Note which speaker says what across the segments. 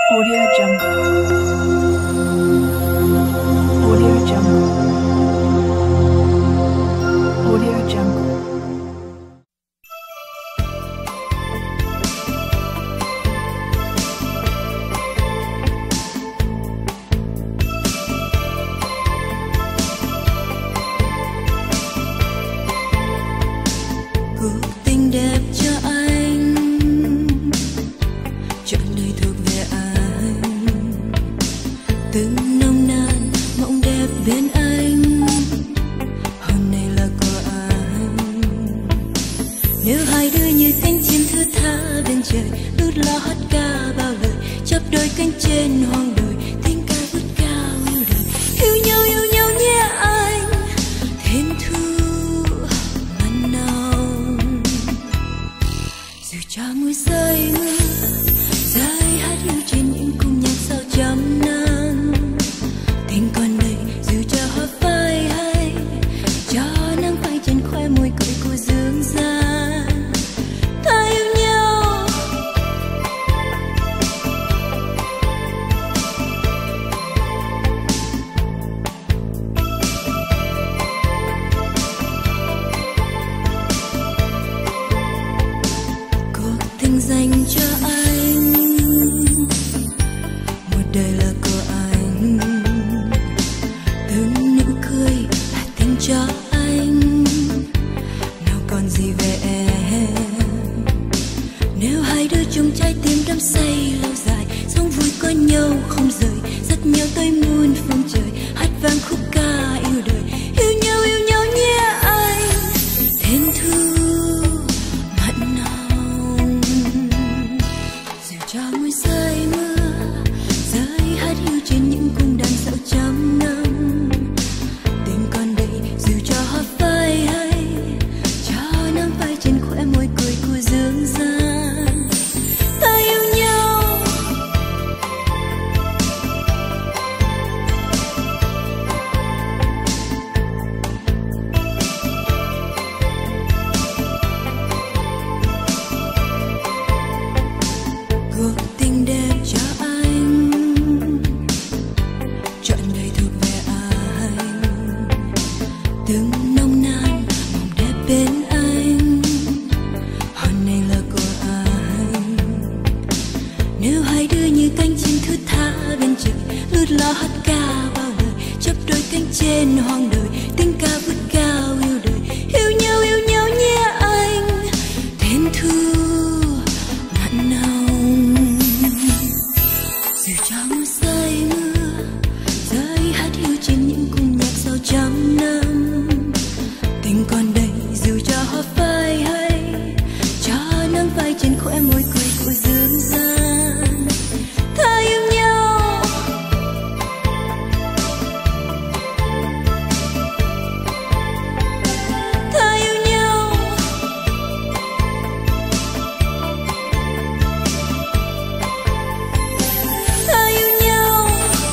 Speaker 1: Audio Jungle. Audio Jungle. Audio Jungle.
Speaker 2: Cuộc tình đẹp cho anh, trọn đời thuộc về anh. Từng nồng nàn mộng đẹp bên anh, hôm nay là của anh. Nếu hai đứa như cánh chim thứ tha bên trời, lướt lót ca bao lời, chắp đôi cánh trên hoang đồi, tiếng ca vút cao yêu đời. Yêu nhau nhé anh, thêm thu mặn nồng. Dù cho mưa rơi mưa rơi hát yêu trên những cung nhạc sao trăm năm. Tình còn đây dù cho hoa phai hay cho nắng phai trên khóe môi cười của dương gian. Ta yêu nhau cuộc tình dành cho anh, một đời là của anh. Từng nụ cười là tình cho anh, nào còn gì về em. Nếu hai đứa chung trái tim đắm say lâu dài, sống vui có nhau không rời, dắt nhau tới muôn phương trời, hát vang khúc ca yêu đời. Yêu nhau nhé anh, thêm thu mặn nồng. Dù cho mưa rơi rơi hát yêu trên những cung đàn dạo trăm năm. Tình còn đây dù cho hoa phai hay cho nắng phai trên khóe môi cười của dương gian. Ta yêu nhau cuộc tình đẹp cho anh, trọn đời thuộc về anh. Từng nồng nàn mộng đẹp bên anh, hôm nay là của anh. Nếu hai đứa như cánh chim thứ tha bên trời, lướt lót ca bao lời, chắp đôi cánh trên hoang đời, tiếng ca vút cao yêu đời. Yêu nhau nhé anh, thêm thu mặn nồng. Dù cho mưa rơi hát yêu trên những cung nhạc sau trăm năm. Tình còn đây dù cho hoa phai hay cho nắng phai trên khóe môi cười của dương gian. Ta yêu nhau ta yêu nhau ta yêu nhau.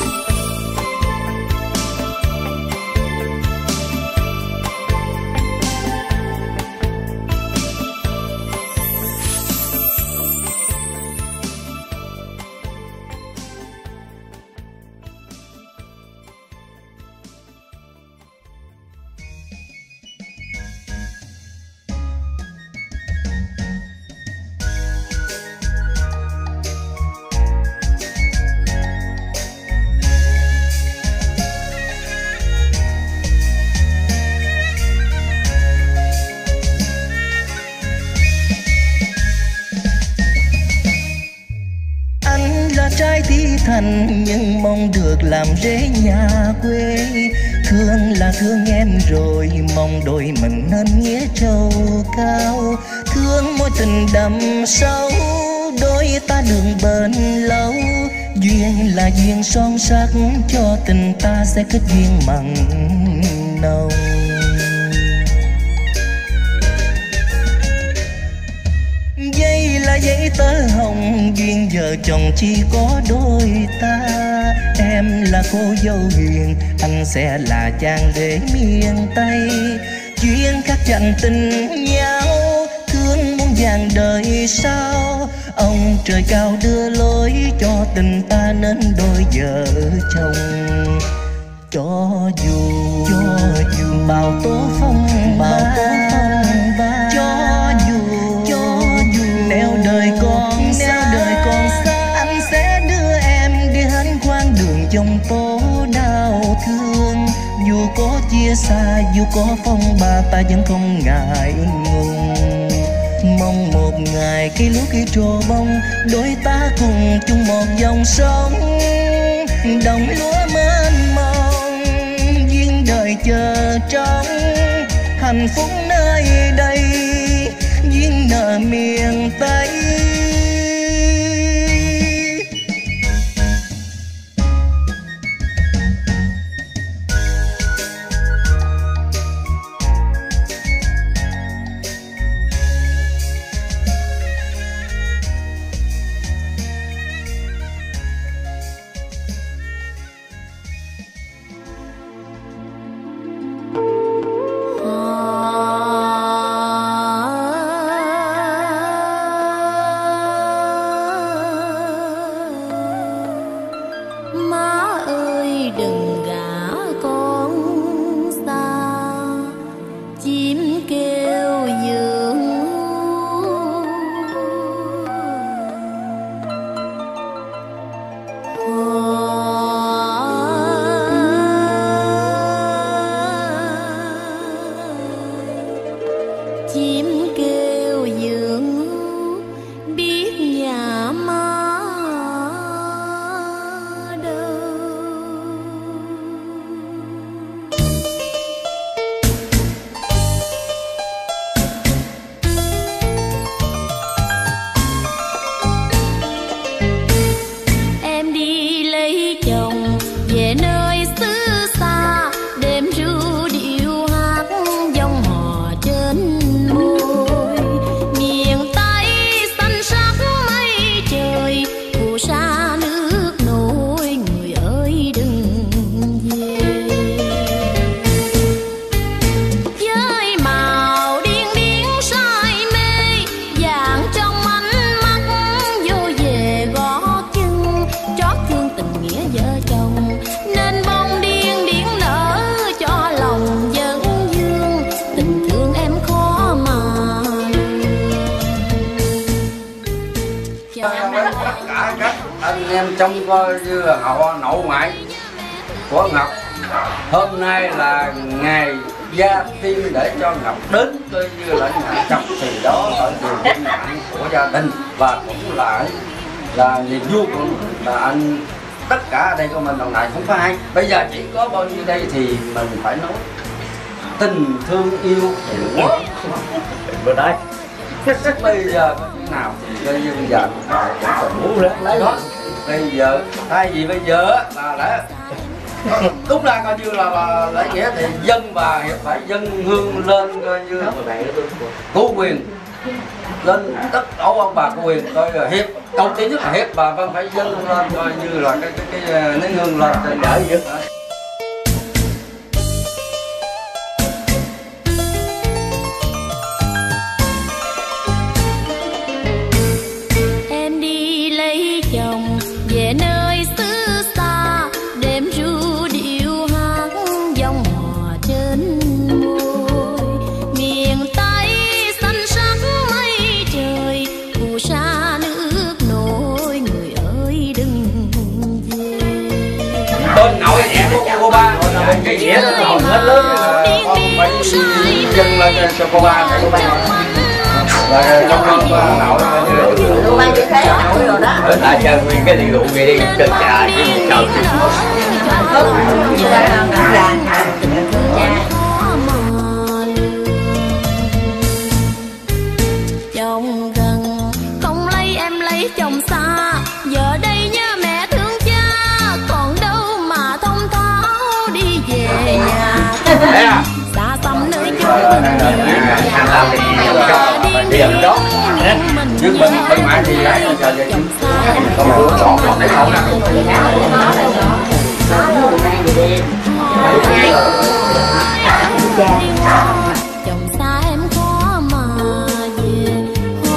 Speaker 3: Anh là trai tí thành nhưng mong được làm rể nhà quê. Thương là thương em rồi, mong đôi mình nên nghĩa trầu cao. Thương mối tình đậm sâu, đôi ta đường bền lâu. Duyên là duyên son sắc, cho tình ta sẽ kết duyên mặn nồng. Dây là giấy tơ hồng, duyên vợ chồng chỉ có đôi ta. Em là cô dâu hiền, anh sẽ là chàng rể miền Tây. Duyên khắc chạnh tình nhau, thương muôn vàng đời sau. Ông trời cao đưa lối cho tình ta nên đôi vợ chồng. Cho dù bao tố phong ba, cho dù nẻo đời còn xa, anh sẽ đưa em đi hết quãng đường dòng tố đau thương. Dù có chia xa, dù có phong ba, ta vẫn không ngại ngùng. Mong một ngày khi lúa khi trổ bông, đôi ta cùng chung một dòng sông. Đồng lúa mênh mông, duyên đời chờ trông. Hạnh phúc nơi đây, duyên nợ miền Tây.
Speaker 4: Anh em trông coi như là họ nội ngoại của Ngọc. Hôm nay là ngày gia tiên để cho Ngọc đến coi như là nhà chồng, thì đó là điều vinh hạnh của gia đình và cũng là niềm vui của là anh. Tất cả ở đây của mình lần này không phải hay. Bây giờ chỉ có bao nhiêu đây thì mình phải nói tình thương yêu bữa đấy. Bây giờ có chuyện nào thì coi như bây giờ cũng muốn lấy đó. Bây giờ thay vì bây giờ là lẽ đúng ra coi như là lễ nghĩa thì dân và Hiệp phải dân hương lên coi như cứu quyền lên tất cả ông bà của quyền coi Hiệp đầu tiên nhất là Hiệp bà Vân phải dân lên coi như là cái nén hương lên trên đỡ gì đó. Cô ba cái nghĩa nó hồn hết lớn con phải dâng lên cho cô ba cho cô ba là trong lòng nội cô ba như thế rồi đó tại chơi nguyên cái điện rượu kia đi chân trà cái gì trời
Speaker 2: chồng gần không lấy em lấy chồng xa giờ đây nhớ mẹ thương cha còn đâu mà thông tháo đi về nhà xa xăm nơi chốn đi đó chứ bên ngoại thì lấy giờ về không có chọn còn để không chồng xa em khó mà về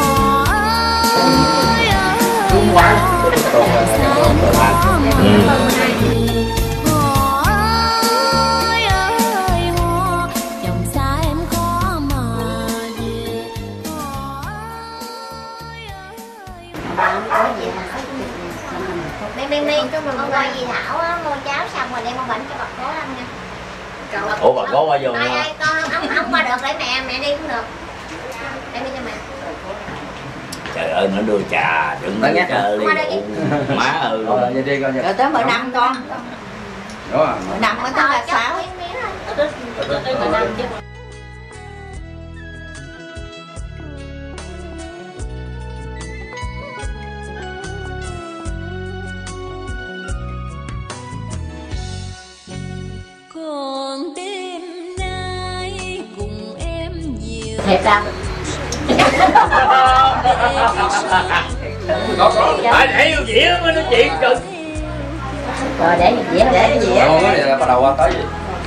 Speaker 5: Mi cho mình coi dì Thảo á, mua cháo xong rồi đem con bánh cho bà cố ăn nha.
Speaker 6: Ủa bà cố qua vô
Speaker 5: Ai ai con ông qua được để mẹ đi cũng được. Đem đi cho mẹ.
Speaker 6: Trời ơi nó đưa trà đừng nói trời ly má ơi.
Speaker 4: Vậy đi coi.
Speaker 7: Rồi tới 15 con.
Speaker 4: Đúng rồi.
Speaker 7: 15 mới tới là 6.
Speaker 2: Còn đêm nay cùng em nhiều
Speaker 7: Thiệt ra
Speaker 6: Phải để vô dĩa mới nói chuyện cực.
Speaker 7: rồi để cái dĩa
Speaker 4: Không có gì là bắt đầu qua tới gì.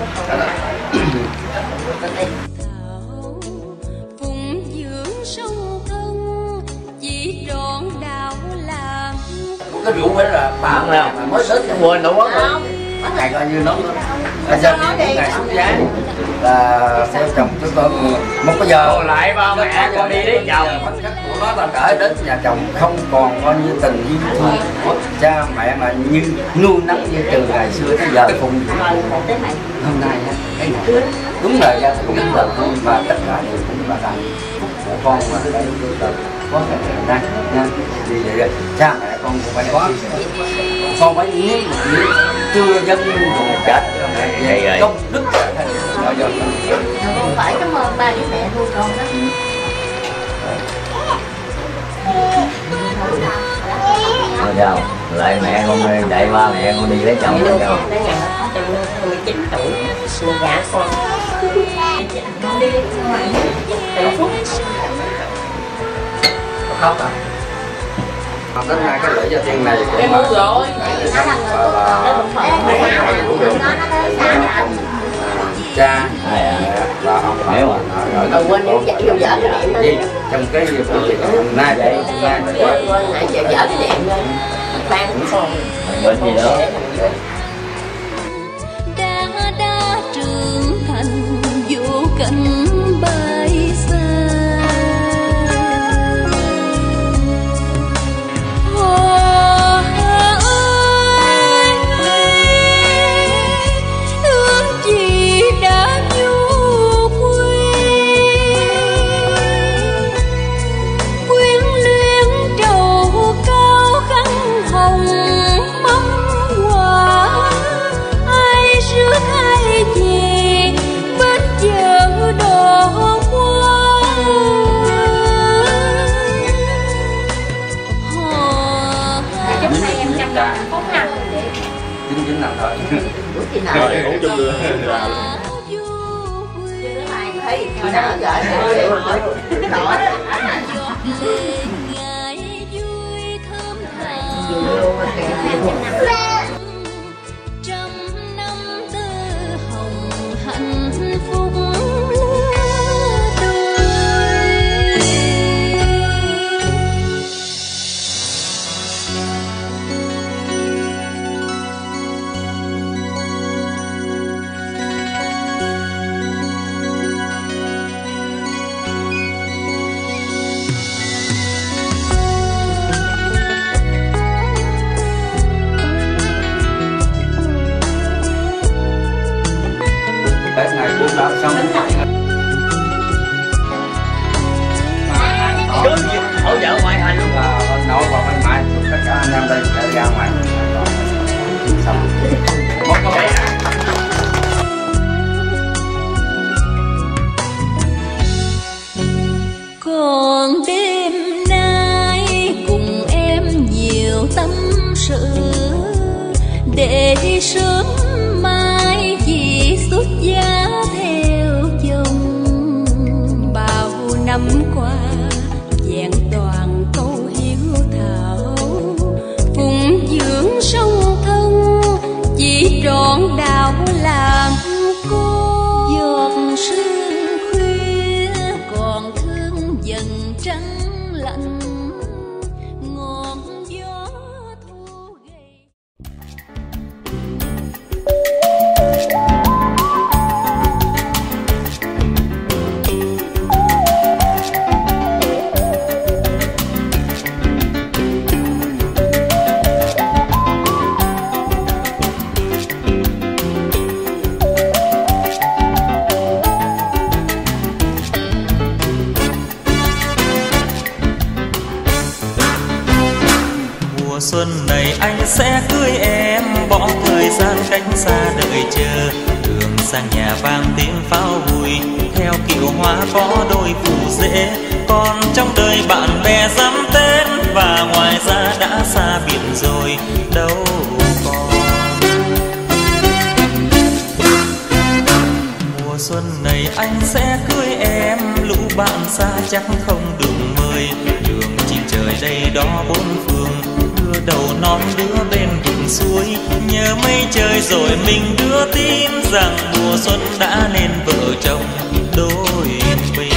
Speaker 2: phụng dưỡng sông thân chỉ trọn đạo làng.
Speaker 4: Cái rượu phải là bảo
Speaker 6: nào
Speaker 4: mới đến
Speaker 6: không quên đâu quá rồi.
Speaker 4: ngày coi như nó gia đình ngày xuống giá là theo chồng chúng tôi một cái giờ
Speaker 6: Còn lại ba mẹ con đi lấy chồng.
Speaker 4: khoảnh khắc của nó là đợi đến nhà chồng không còn bao nhiêu tình yêu thương của cha mẹ mà như nuôi nấng như từ ngày xưa tới giờ cùng hôm nay cái này đúng là gia đình cũng là vui và tất cả đều cũng là hạnh phúc của con mà đây có thể nay nha vì vậy cha mẹ con cũng phải có con phải nếu chưa dâng hồn chết cho mẹ về công đức
Speaker 7: con phải cảm ơn ba với mẹ nuôi con đó.
Speaker 6: Thôi sao lại mẹ con đợi ba mẹ con đi lấy chồng rồi đâu.
Speaker 7: Tới ngày trong 19 tuổi mình gả con đi ngoài hạnh phúc.
Speaker 4: khóc à. Đến hai cái lễ gia tiên này cũng
Speaker 7: Em
Speaker 4: là
Speaker 7: mua rồi.
Speaker 4: cha và ông bà
Speaker 7: Đừng quên những dạy vô vợ cái điện
Speaker 4: gì trong cái phương tiện hôm nay vậy hôm nay
Speaker 7: quên nãy giờ vợ cái điện thôi. Ban cũng còn
Speaker 6: Bệnh gì đó.
Speaker 2: Đã trưởng thành vô cánh bay xa.
Speaker 4: chính là thôi
Speaker 7: khi nào
Speaker 6: Rồi, uống chung đưa ra.
Speaker 7: thấy khi nào gửi cái nọ
Speaker 2: trăm năm tơ hồng hạnh phúc
Speaker 4: cái ngày cũng đã xong
Speaker 6: Cứ gì hỗ trợ ngoại hành luôn.
Speaker 4: là ông nội và bên mãi tất cả anh em đây sẽ ra ngoài xong mất có vậy à.
Speaker 2: còn đêm nay cùng em nhiều tâm sự để sớm mai chị xuất giá theo chồng. Bao năm qua vẹn toàn câu hiếu thảo phụng dưỡng song thân chỉ trọn đạo làm cô. Giọt sương khuya còn thương dần trắng lạnh ngọn gió thu gầy.
Speaker 8: xuân này anh sẽ cưới em, bỏ thời gian cách xa đợi chờ. Đường sang nhà vang tiếng pháo vui, theo kiệu hoa có đôi phù rễ. Còn trong đời bạn bè dăm tên, và ngoài ra đã xa biệt rồi đâu còn. Mùa xuân này anh sẽ cưới em, lũ bạn xa chắc không được mời. Đường chim trời đây đó bốn phương, đưa đầu non đứa bên vùng suối. Nhớ mây trời rồi mình đưa tin rằng mùa xuân đã nên vợ chồng đôi mình.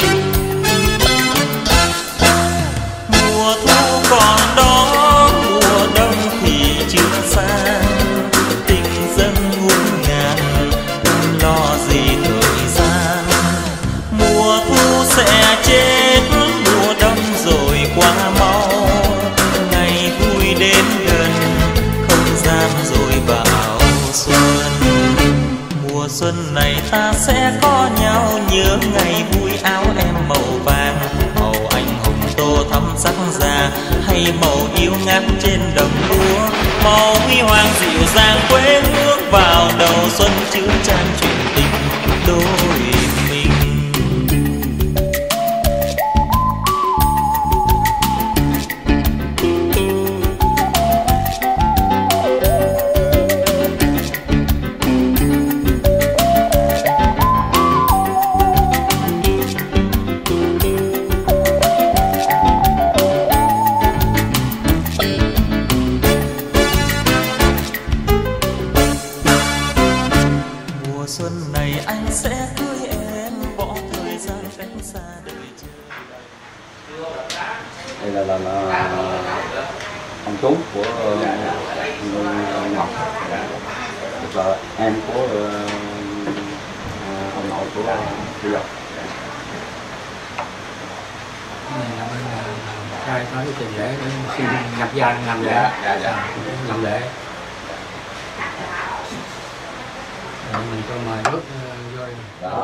Speaker 8: Mùa thu còn đó, mùa đông thì chưa xa. Tình dân muôn ngàn, không lo gì thời gian. Mùa thu sẽ chết, mùa đông rồi qua mau. Ngày vui đến gần, không gian rồi vào xuân. Mùa xuân này ta sẽ có nhau, nhớ ngày vui áo em màu vàng. Màu anh hùng tô thắm sắc da, hay màu yêu ngát trên đồng lúa. Màu huy hoàng dịu dàng quê hương, vào đầu xuân chứa chan chuyện tình đôi mình. Xuân này anh sẽ cưới em, bỏ thời gian cách xa đời chờ.
Speaker 4: Đây là ông chú của Ngọc, là em của ông nội của Tư Lộc.
Speaker 9: Trai nói cái tình lễ xin nhập gia làm lễ, làm lễ. Mình cho mời bước vô đây. Đó.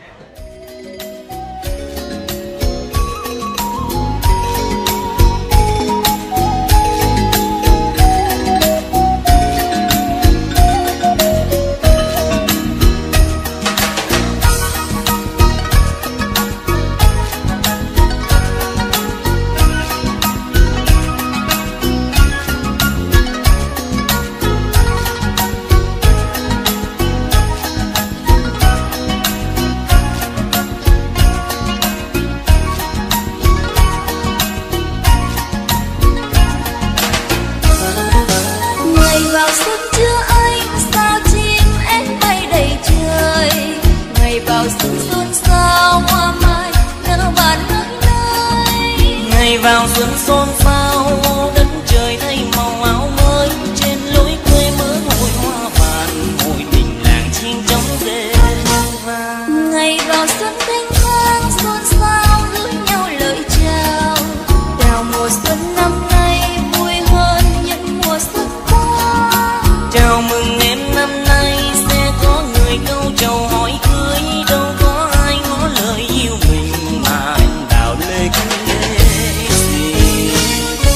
Speaker 10: Vào xuân xôn xao, đất trời thay màu áo mới. Trên lối quê mơ hội hoa vàng, hội tình làng chim trong đêm vàng.
Speaker 2: Ngày vào xuân thanh thang xôn xao, gửi nhau lời chào. Chào mùa xuân năm nay vui hơn những mùa xuân qua.
Speaker 10: Chào mừng em năm nay sẽ có người câu trầu hỏi cưới. Đâu có ai ngỏ lời yêu mình mà anh đào lê cưới.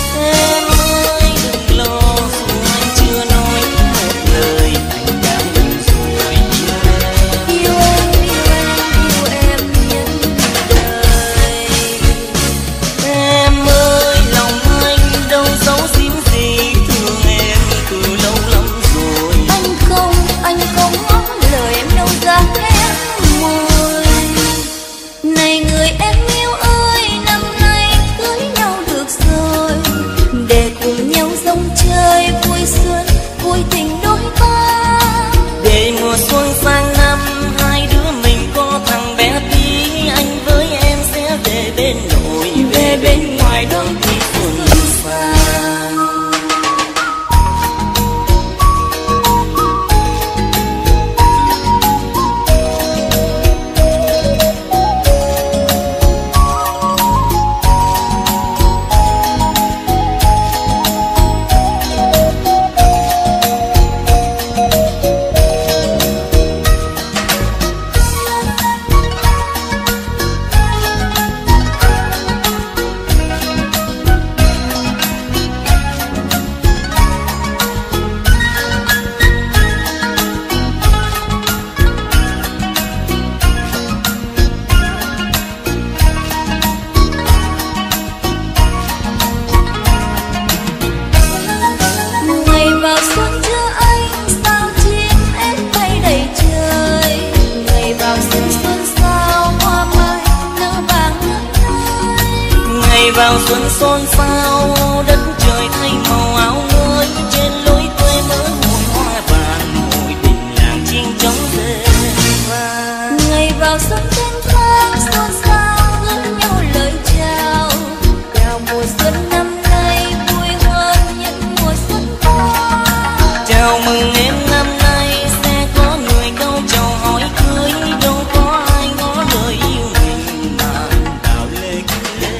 Speaker 2: vào xuân chưa anh sao chim én bay đầy trời. Ngày vào xuân xuân sao hoa mai nở vàng ngất ngây.
Speaker 10: Ngày vào xuân xôn xao đất trời thay màu áo mới. Trên lối quê mơ mùi hoa vàng mùi tình làng chinh trống rền vang.
Speaker 2: Ngày vào xuân thanh thang xôn xao gửi nhau lời chào. Chào mùa xuân năm nay vui hơn những mùa xuân qua.
Speaker 10: Chào mừng em năm nay sẽ có người câu chào hỏi cưới. Đâu có ai ngỏ lời yêu mình mà đào lê cưới.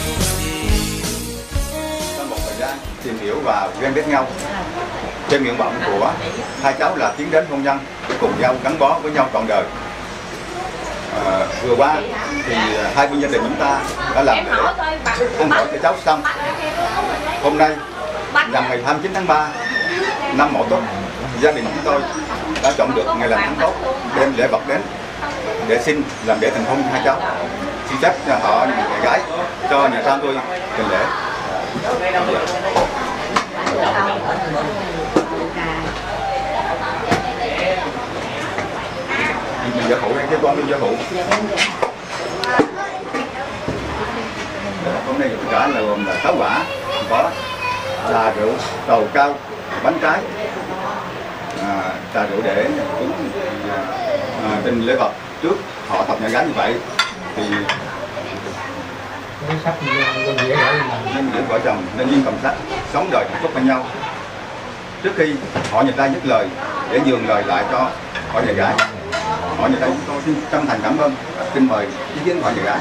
Speaker 11: Sau một thời gian tìm hiểu và quen biết nhau, trên nguyện vọng của hai cháu là tiến đến hôn nhân, cùng nhau gắn bó với nhau trọn đời. Vừa qua thì hai bên gia đình chúng ta đã làm lễ ăn hỏi cho cháu xong. Hôm nay nhằm ngày 29 tháng 3 năm Mậu Tuất, gia đình chúng tôi đã chọn được ngày lành tháng tốt đem lễ vật đến để xin làm lễ thành hôn hai cháu. Xin phép họ nhà gái cho nhà trai tôi trình lễ. Mình gia phụ đây, cái con đi gia phụ. Hôm nay tất cả là gồm là 6 quả, có trà rượu, trầu cao, bánh trái, trà rượu để cúng trình lễ vật trước họ thập nhà gái như vậy thì nên giữ vợ chồng nên duyên cầm sắc sống đời hạnh phúc bên nhau. Trước khi họ nhà trai dứt lời để nhường lời lại cho họ nhà gái, họ nhà trai chúng tôi xin chân thành cảm ơn, xin mời ý kiến họ nhà gái.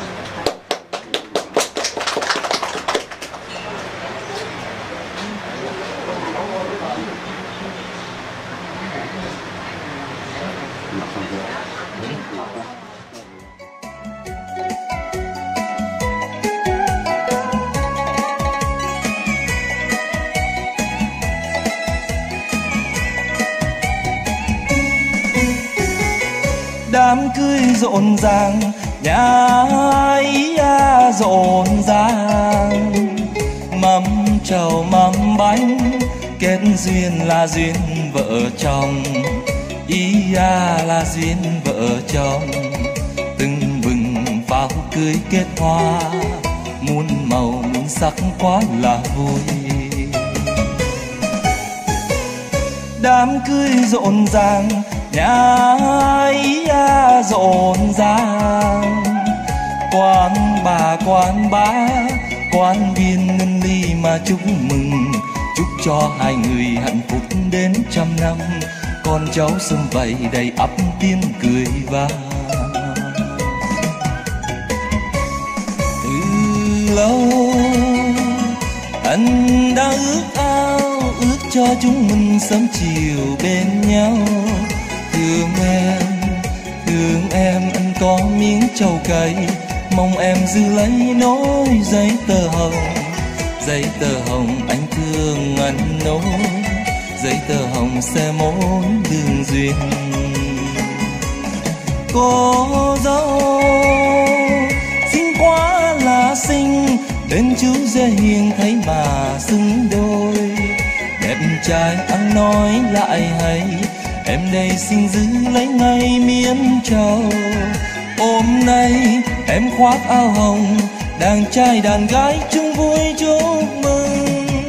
Speaker 12: Đám cưới rộn ràng, nhà ấy rộn ràng. Mâm trầu mâm bánh, kết duyên là duyên vợ chồng. Ý là duyên vợ chồng. Từng bừng pháo cưới kết hoa, muôn màu muôn sắc quá là vui. Đám cưới rộn ràng, nhà ấy rộn ràng. Quán bà quán bá, quán viên ngân ly mà chúc mừng. Chúc cho hai người hạnh phúc đến 100 năm, con cháu sum vầy đầy ắp tiếng cười vang. Từ lâu anh đã ước ao, ước cho chúng mình sớm chiều bên nhau. Thương em anh có miếng trầu cay, mong em giữ lấy nối giấy tờ hồng anh thương anh nối, giấy tờ hồng sẽ mối đường duyên. Cô dâu xinh quá là xinh, bên chú rể hiền thấy mà xứng đôi. Đẹp trai ăn nói lại hay, em đây xin giữ lấy ngay miếng trầu. Hôm nay em khoác áo hồng, đàn trai đàn gái chung vui chúc mừng.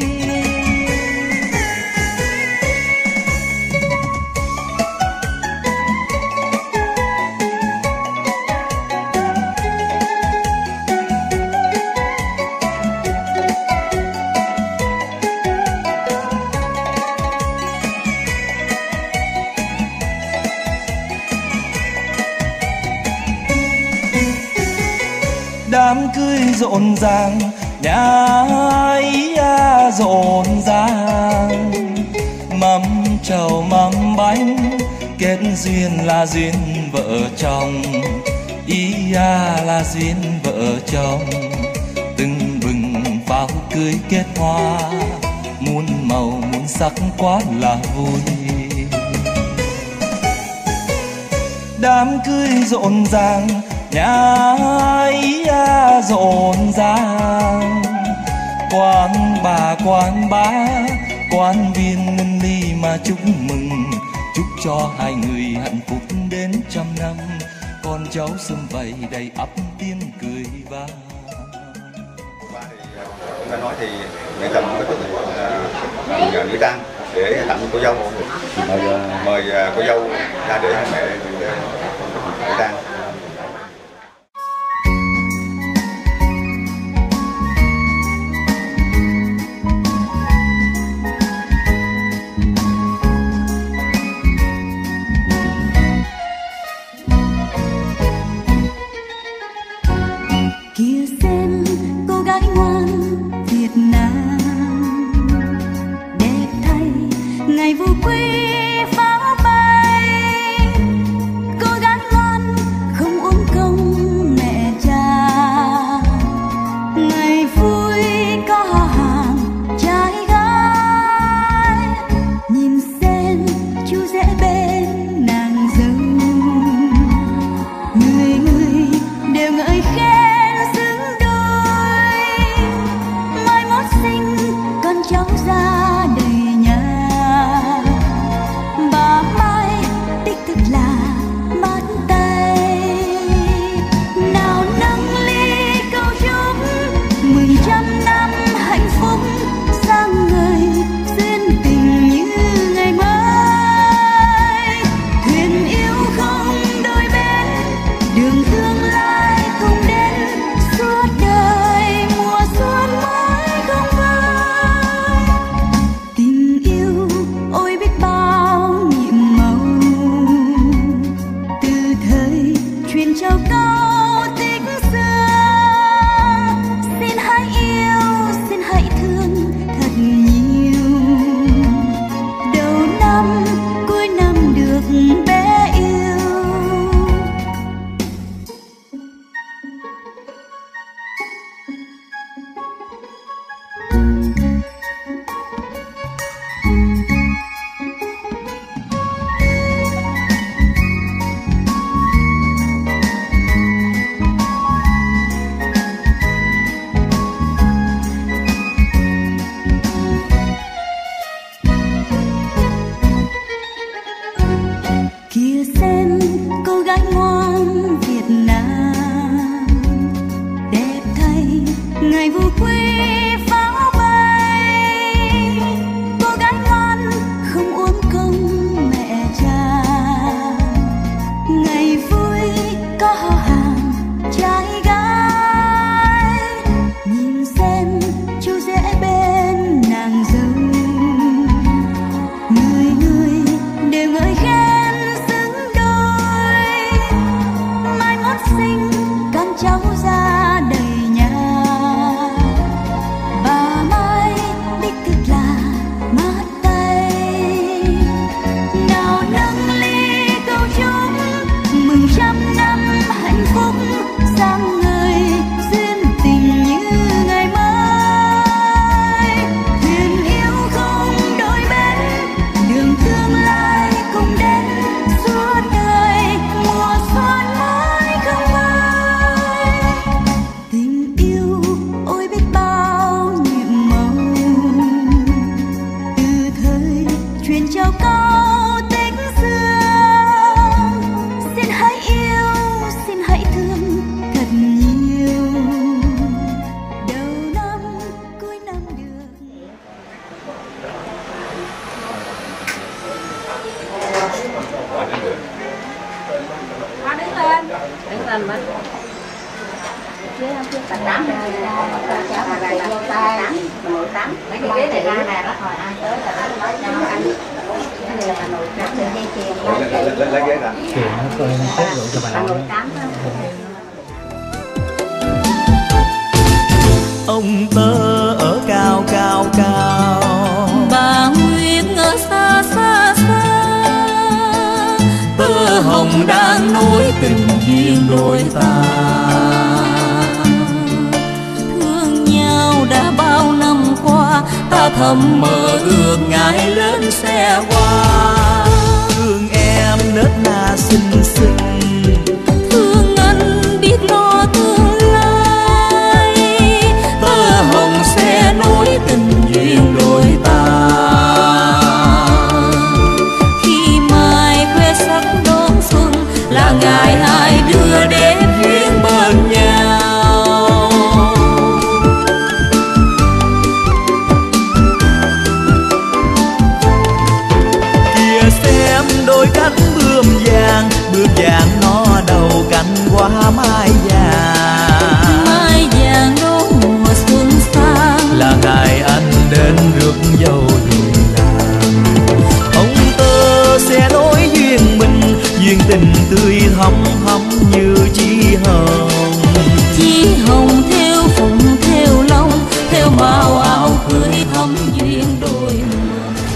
Speaker 12: Đám cưới rộn ràng, nhà ấy rộn ràng. Mâm trầu mâm bánh, kết duyên là duyên vợ chồng. Ý là duyên vợ chồng. Từng bừng pháo cưới kết hoa, muôn màu muôn sắc quá là vui. Đám cưới rộn ràng, nhà ấy rộn ràng. Quán bà quán bá, quan viên ngân ly mà chúc mừng, chúc cho hai người hạnh phúc đến 100 năm. Con cháu sum vầy đầy ắp tiếng cười vang.
Speaker 11: Chúng ta nói thì mẹ chồng có chút nữ trang để tặng cô dâu. Mời cô dâu ra để mẹ nữ trang.
Speaker 2: Kia xem cô gái ngoan Việt Nam, đẹp thay ngày vô quy pháo bay. Cô gái ngoan không uống công mẹ cha, ngày vui có họ hàng trai gái. Nhìn xem chú rể bên nàng dâu, người người đều ngợi khen cháu ra đời nhà. Bà Mai đích thực là mát tay, nào nâng ly câu chúc mừng 100 năm hạnh phúc, sang người duyên tình như ngày mới. Thuyền yêu không đôi bên, đường tương lai cùng đến suốt đời mùa xuân mới không vơi. Ôi biết bao nhiệm màu, từ thời truyền trao câu tích xưa. Xin hãy yêu, xin hãy thương thật nhiều, đầu năm cuối năm được bé yêu. Kia xem cô gái ngoan Việt Nam, đẹp thay ngày vô quy pháo bay. Cô gái ngoan không uống công mẹ cha, ngày vui có họ hàng trai gái. Nhìn xem chú rể bên nàng dâu, người người đều ngợi khen sinh con cháu ra đời nhà. Bà Mai đích thực là mát tay, nào nâng ly câu chúc mừng 100 năm hạnh phúc, sang người duyên tình như ngày mới. Thuyền yêu không đôi bên, đường tương lai cùng đến suốt đời mùa xuân mới. Tình yêu ôi biết bao nhiệm màu, từ thời truyền trao câu tích xưa. Xin hãy yêu, xin hãy thương thật nhiều, đầu năm cuối năm được.
Speaker 7: Đứng lên mà. Chứ tầm 8 rồi cháu mà lại vô tay 8 mấy cái ghế này ra nè, nó hồi ai tới là nó nói cho anh. Cái này là nồi 8 được dây chuyền.
Speaker 11: Lấy ghế ra.
Speaker 9: Chuyền nó coi nó tốt rượu cho bà nội.
Speaker 7: Nồi 8 đó.
Speaker 8: Ông tơ ở cao cao cao,
Speaker 2: bà Nguyệt ở xa xa xa.
Speaker 8: Tơ hồng đang nối tình duyên đôi ta.
Speaker 2: Thương nhau đã bao năm qua,
Speaker 8: ta thầm mơ ước ngày lên xe hoa. Thương em nết na xinh xinh,
Speaker 2: thương anh biết lo tương lai.
Speaker 8: Tơ hồng sẽ nối tình duyên đôi ta.
Speaker 12: hương vàng nó đầu cành hoa mai vàng.
Speaker 2: Mai vàng đón mùa xuân sang,
Speaker 12: là ngày anh đến rước dâu về làng. Ông tơ sẽ nối duyên mình, duyên tình tươi thắm thắm như chí hồng.
Speaker 2: Chí hồng theo phụng theo long, theo màu áo cưới thắm duyên đôi mình.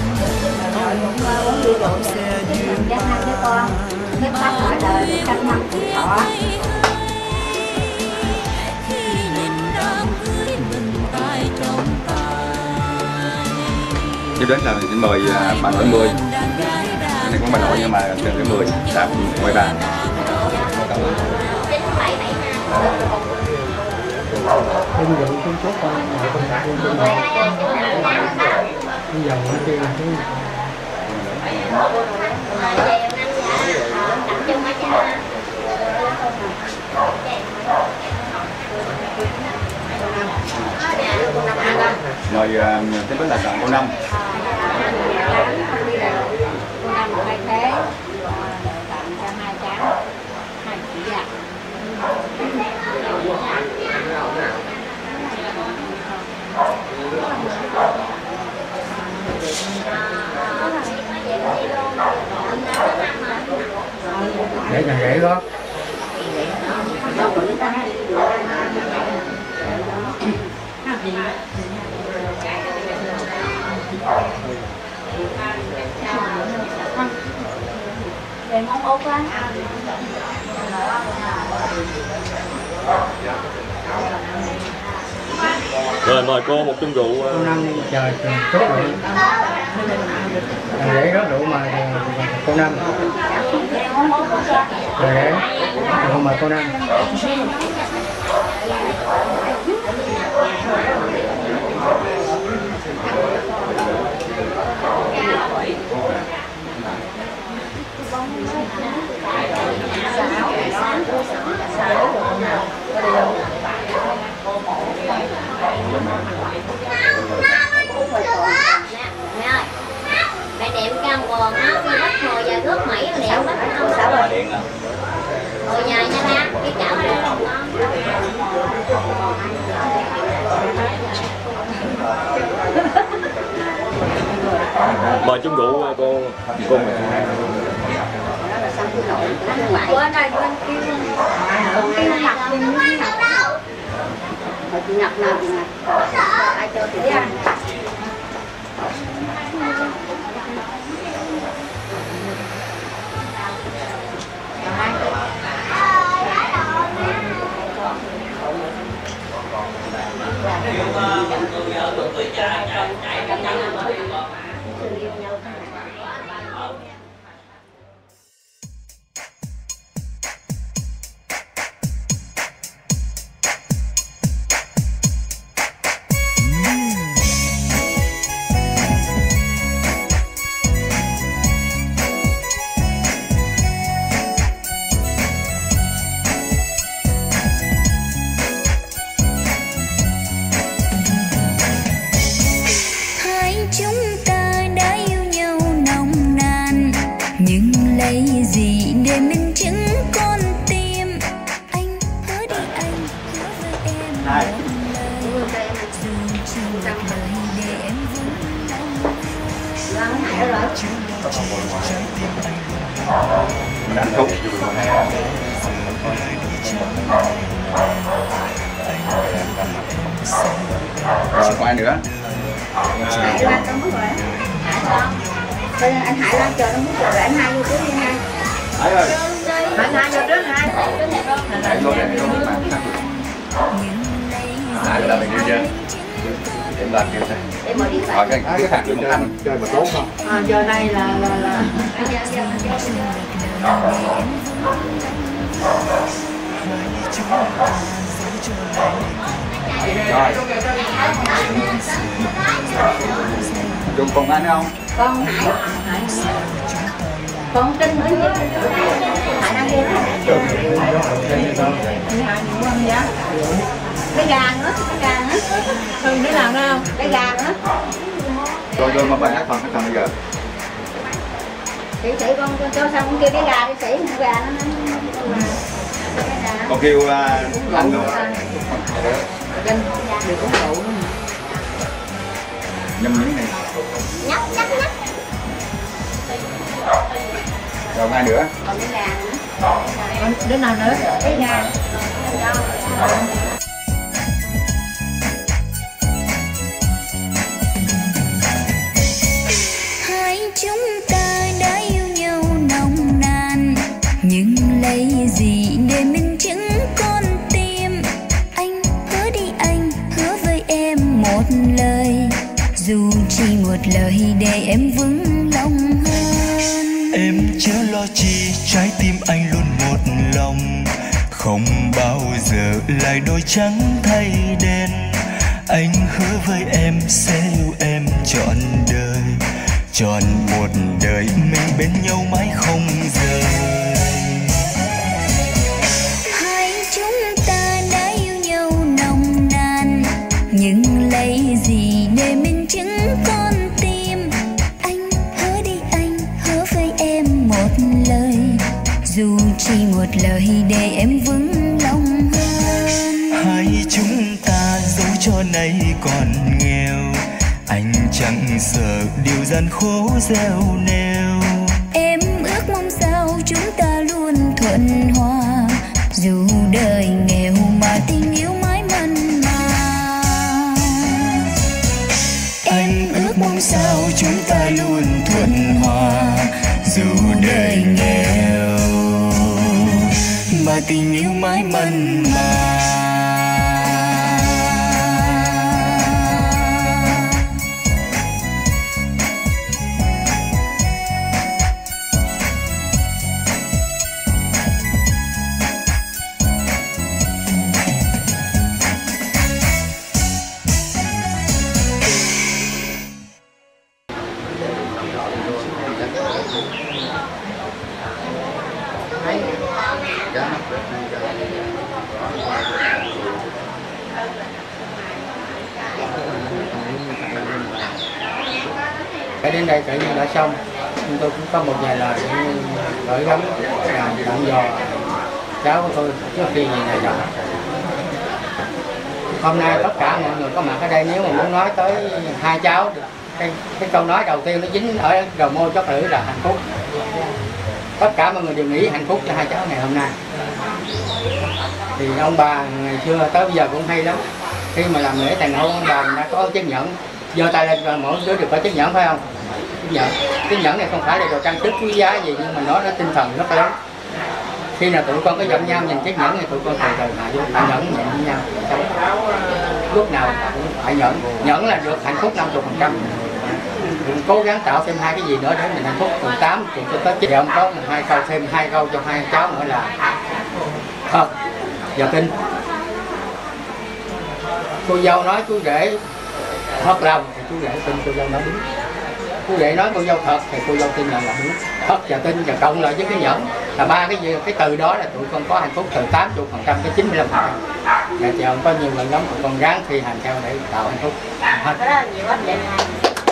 Speaker 11: Tiếp đến là xin mời bà nội 10. Cái này cũng bà nội nhưng mà trên cái 10 là ngoài bà. Mời tiếp đến là chọn cô Năm.
Speaker 7: Cô Năm được 2 thế, tặng cho 2 cháu, 2 chị ạ.
Speaker 9: Để nhà rể đó.
Speaker 7: Để mong ốc á.
Speaker 13: Rồi mời cô một chung rượu.
Speaker 9: Cô Năm chờ chút rượu. Nhà rể rót rượu mà cô Năm. Nhà rể rượu mời cô Năm.
Speaker 5: Mẹ niệm cam quần á, cái bắt hồi và rước Mỹ niệm bắt không sao rồi. Hồi nhà nha ba, cái chảo ở đây không con.
Speaker 13: Mời chung rượu cô mẹ.
Speaker 7: Bữa nay bên kia ngặt thì nó ngặt đâu. Hồi chị ngặt nào chị ngặt. Ai cho chị ăn.
Speaker 11: Hạnh phúc. Rồi có ai nữa?
Speaker 7: Hải Lan trong mức rồi. Bây giờ anh Hải Lan chờ trong mức rồi, anh Hai vô trước đi Hai.
Speaker 11: Hải ơi.
Speaker 7: Anh Hai vô trước Hai.
Speaker 11: Hải vô đây vô mà. Hải là mình đi chơi. Em làm kêu thôi.
Speaker 7: Em mở điện thoại.
Speaker 11: Hỏi cái thằng đừng ăn chơi mà tốt không?
Speaker 7: Giờ đây là
Speaker 11: Rồi. Dùng cùng anh không?
Speaker 7: Con Hải. Con Trinh nữa chứ. Hải đang đi đó. Cái gà nữa, cái gà nữa. Không biết làm đâu. Cái gà nữa.
Speaker 11: Rồi mà bài hát còn cái thằng bây giờ.
Speaker 7: Sĩ con cho xong con kêu cái gà đi Sĩ, gà nó
Speaker 11: con kêu anh luôn
Speaker 7: được uống rượu nữa.
Speaker 11: nhâm nhẫn này
Speaker 5: Nhấp.
Speaker 11: rồi ai nữa
Speaker 7: Còn cái gà nữa. Đứa nào nữa? Cái gà.
Speaker 2: Hai chúng ta đã yêu nhau nồng nàn, nhưng lấy gì để minh chứng con tim? Anh hứa đi, anh hứa với em một lời, dù chỉ một lời để em vững lòng hơn.
Speaker 12: Em chớ lo chi, trái tim anh luôn một lòng, không bao giờ lại đôi trắng thay đen. Anh hứa với em sẽ yêu em trọn đời, trọn một đời mình bên nhau mãi không rời.
Speaker 2: Hai chúng ta đã yêu nhau nồng nàn, nhưng lấy gì để minh chứng con tim? Anh hứa đi, anh hứa với em một lời, dù chỉ một lời để em vững lòng hơn.
Speaker 12: Hai chúng ta dẫu cho nay còn nghèo, anh chẳng sợ điều gian khổ gieo neo.
Speaker 2: Em ước mong sao chúng ta luôn thuận hòa, dù đời nghèo mà tình yêu mãi mặn mà.
Speaker 12: Anh ước mong sao chúng ta luôn thuận hòa, dù đời nghèo mà tình yêu mãi mặn mà.
Speaker 9: Cái đến đây tự nhiên đã xong, nhưng tôi cũng có một vài lời gửi gắm dặn dò cháu của tôi trước khi về nhà chồng. Hôm nay tất cả mọi người có mặt ở đây nếu mà muốn nói tới hai cháu, cái câu nói đầu tiên nó dính ở đầu môi chót lưỡi là hạnh phúc. Tất cả mọi người đều nghĩ hạnh phúc cho hai cháu ngày hôm nay. Thì ông bà ngày xưa tới bây giờ cũng hay lắm, khi mà làm lễ thành hôn ông bà đã có chứng nhận, giơ tay lên và mỗi đứa đều có chứng nhận, phải không? Chứng nhận này không phải là đồ trang sức quý giá gì, nhưng mà nó tinh thần rất lớn. Khi nào tụi con có giận nhau nhìn chiếc nhẫn thì tụi con từ từ hạ vô, phải nhẫn nhịn với nhau. Lúc nào cũng phải nhẫn là được hạnh phúc 50%. Đừng cố gắng tạo thêm hai cái gì nữa để mình hạnh phúc. Từ 8 thì tôi có chị ông có hai câu, thêm hai câu cho hai cháu nữa là thật và tin. Cô dâu nói chú rể thật lòng thì chú rể tin cô dâu nói đúng. Cô rể nói cô dâu thật thì cô dâu tin là đúng. Thật và tin và cộng lại với cái nhẫn là ba cái từ đó là tụi con có hạnh phúc từ 80% tới 95%. Và chồng có nhiều lần lắm tụi con ráng thi hành theo để tạo hạnh phúc.
Speaker 5: Cái đó là nhiều lắm vậy này.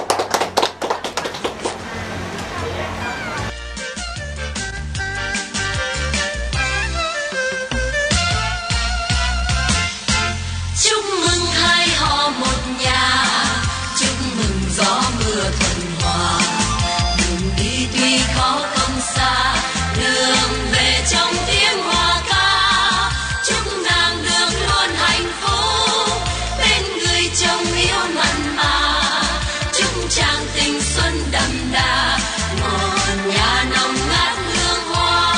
Speaker 2: Chúc mừng hai họ một nhà, chúc mừng gió mưa thuận hòa. Đường đi tuy khó không xa, đường về trong tiếng hoa ca. Chúc nàng được luôn hạnh phúc bên người chồng yêu mặn mà. Chúc chàng tình xuân đậm đà, một nhà nồng ngát hương hoa.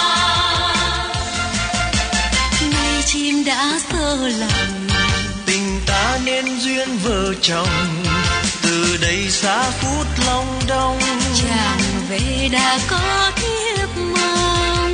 Speaker 2: Ngày chim đã sơ lòng,
Speaker 12: tình ta nên duyên vợ chồng, từ đây xa phút long đong.
Speaker 2: chàng về đã có thiếp mong.